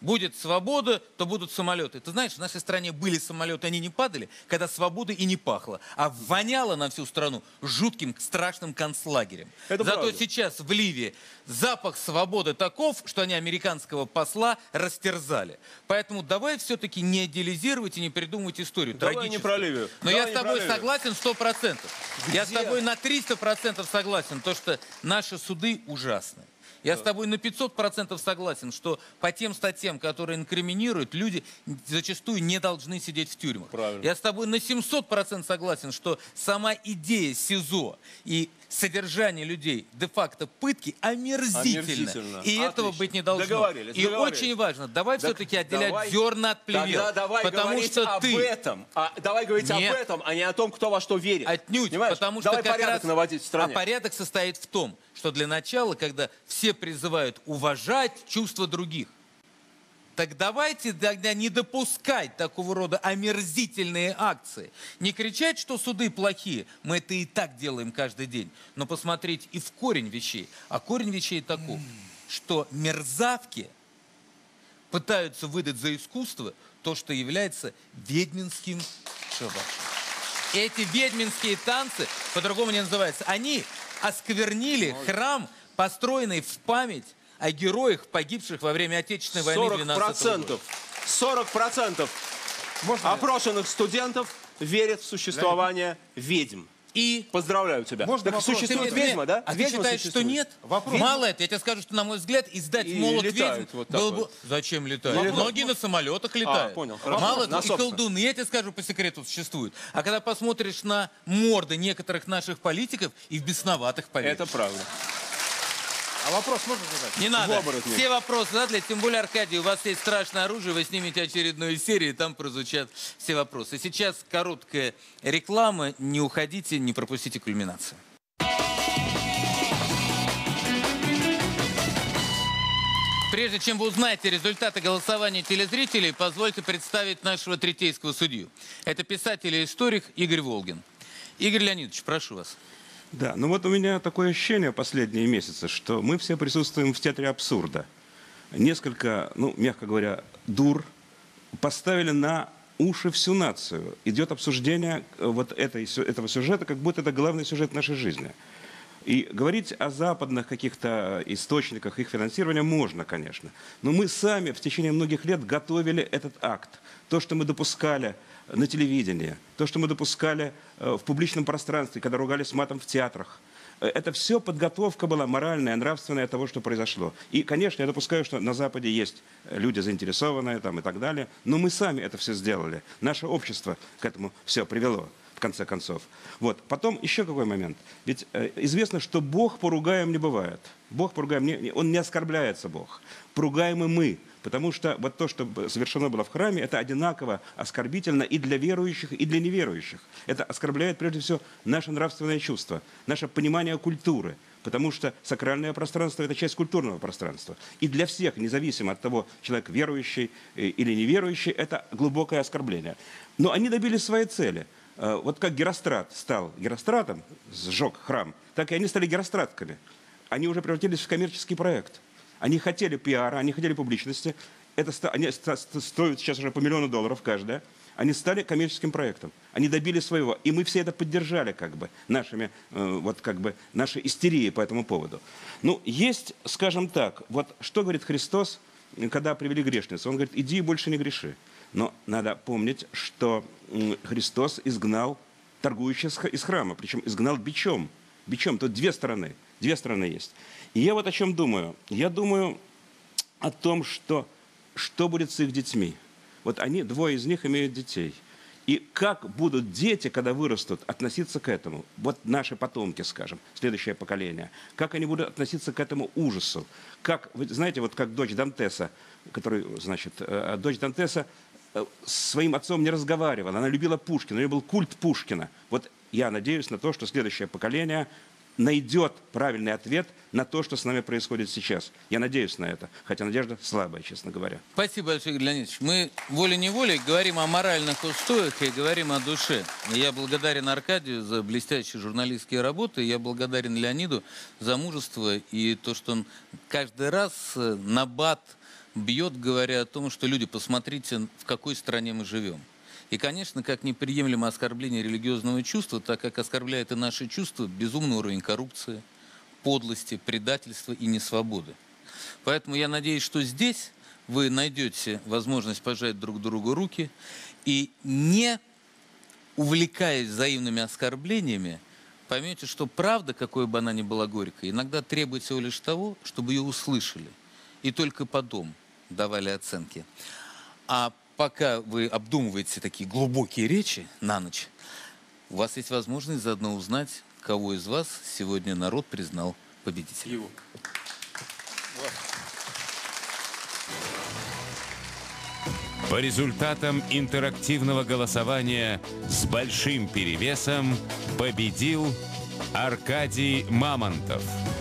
будет свобода, то будут самолеты. Ты знаешь, в нашей стране были самолеты, они не падали, когда свободы и не пахло, а воняло на всю страну жутким, страшным концлагерем. Это Зато правда. сейчас в Ливии запах свободы таков, что они американского посла растерзали. Поэтому давай все-таки не идеализировать и не придумывать историю. Давай не про Ливию. Но Давай я не с про тобой Ливию. согласен сто процентов. Я с Где? тобой на триста процентов согласен, то, что наши суды ужасны. Я с тобой на пятьсот процентов согласен, что по тем статьям, которые инкриминируют, люди зачастую не должны сидеть в тюрьмах. Правильно. Я с тобой на семьсот процентов согласен, что сама идея СИЗО и содержание людей де-факто пытки омерзительно. Омерзительно. И этого Отлично. быть не должно. Договорились, И договорились. очень важно, давай Так все-таки отделять давай- зерна от плевел. Тогда давай потому говорить что об ты... этом. А, давай говорить Нет. об этом, а не о том, кто во что верит. Отнюдь, Понимаешь? потому что давай как порядок раз... наводить в стране. А порядок состоит в том, что для начала, когда все призывают уважать чувства других, так давайте тогда не допускать такого рода омерзительные акции. Не кричать, что суды плохие, мы это и так делаем каждый день, но посмотреть и в корень вещей. А корень вещей таков, что мерзавки пытаются выдать за искусство то, что является ведьминским шабашем. Эти ведьминские танцы, по-другому не называются, они осквернили храм, построенный в память о героях, погибших во время Отечественной войны сорок двенадцатого года. процентов. сорок процентов опрошенных студентов верят в существование ведьм. И поздравляю тебя. Можно так вопрос? существует Ты- ведьма, да? А ты Ведьма считаешь, что существует. нет? Вопрос. Мало это. Я тебе скажу, что, на мой взгляд, издать И молот летают ведьм вот так было бы... вот. Зачем летают? Летают. Многие на самолетах летают. А, понял. Хорошо. Мало На этого. И собственных. колдуны, я тебе скажу, по секрету существуют. А когда посмотришь на морды некоторых наших политиков, и в бесноватых поверишь. Это правда. А вопрос можно задать? Не надо. оборотни. Все вопросы задали. Тем более, Аркадий, у вас есть страшное оружие. Вы снимете очередную серию, и там прозвучат все вопросы. Сейчас короткая реклама. Не уходите, не пропустите кульминацию. Прежде чем вы узнаете результаты голосования телезрителей, позвольте представить нашего третейского судью. Это писатель и историк Игорь Волгин. Игорь Леонидович, прошу вас. Да, ну вот у меня такое ощущение последние месяцы, что мы все присутствуем в театре абсурда. Несколько, ну, мягко говоря, дур поставили на уши всю нацию. Идет обсуждение вот этой, этого сюжета, как будто это главный сюжет нашей жизни. И говорить о западных каких-то источниках их финансирования можно, конечно. Но мы сами в течение многих лет готовили этот акт. То, что мы допускали на телевидении, то, что мы допускали в публичном пространстве, когда ругались матом в театрах. Это все подготовка была моральная, нравственная того, что произошло. И, конечно, я допускаю, что на Западе есть люди заинтересованные там, и так далее, но мы сами это все сделали. Наше общество к этому все привело, в конце концов. Вот. Потом еще какой момент. Ведь э, известно, что Бог поругаем не бывает. Бог поругаем, не, он не оскорбляется, Бог. Поругаем и мы. Потому что вот то, что совершено было в храме, это одинаково оскорбительно и для верующих, и для неверующих. Это оскорбляет прежде всего наше нравственное чувство, наше понимание культуры. Потому что сакральное пространство – это часть культурного пространства. И для всех, независимо от того, человек верующий или неверующий, это глубокое оскорбление. Но они добились своей цели. Вот как Герострат стал Геростратом, сжег храм, так и они стали геростратками. Они уже превратились в коммерческий проект. Они хотели пиара, они хотели публичности. Это, они стоят сейчас уже по миллиону долларов каждая. Они стали коммерческим проектом. Они добились своего. И мы все это поддержали, как бы, нашими, э, вот, как бы, нашей истерией по этому поводу. Ну, есть, скажем так, вот что говорит Христос, когда привели грешницу? Он говорит, иди и больше не греши. Но надо помнить, что Христос изгнал торгующих из храма, причем изгнал бичом. Бичом, тут две стороны, две стороны есть. И я вот о чем думаю. Я думаю о том, что, что будет с их детьми. Вот они, двое из них имеют детей. И как будут дети, когда вырастут, относиться к этому? Вот наши потомки, скажем, следующее поколение. Как они будут относиться к этому ужасу? Как, вы знаете, вот как дочь Дантеса, который, значит, дочь Дантеса с своим отцом не разговаривала. Она любила Пушкина, у нее был культ Пушкина. Вот я надеюсь на то, что следующее поколение найдет правильный ответ на то, что с нами происходит сейчас. Я надеюсь на это, хотя надежда слабая, честно говоря. Спасибо большое, Игорь Леонидович. Мы волей-неволей говорим о моральных устоях и говорим о душе. Я благодарен Аркадию за блестящие журналистские работы. Я благодарен Леониду за мужество и то, что он каждый раз на бат бьет, говоря о том, что люди, посмотрите, в какой стране мы живем. И, конечно, как неприемлемо оскорбление религиозного чувства, так как оскорбляет и наши чувства безумный уровень коррупции, подлости, предательства и несвободы. Поэтому я надеюсь, что здесь вы найдете возможность пожать друг другу руки и, не увлекаясь взаимными оскорблениями, поймете, что правда, какой бы она ни была горькой, иногда требует всего лишь того, чтобы ее услышали. И только потом давали оценки. А пока вы обдумываете такие глубокие речи на ночь, у вас есть возможность заодно узнать, кого из вас сегодня народ признал победителем. По результатам интерактивного голосования с большим перевесом победил Аркадий Мамонтов.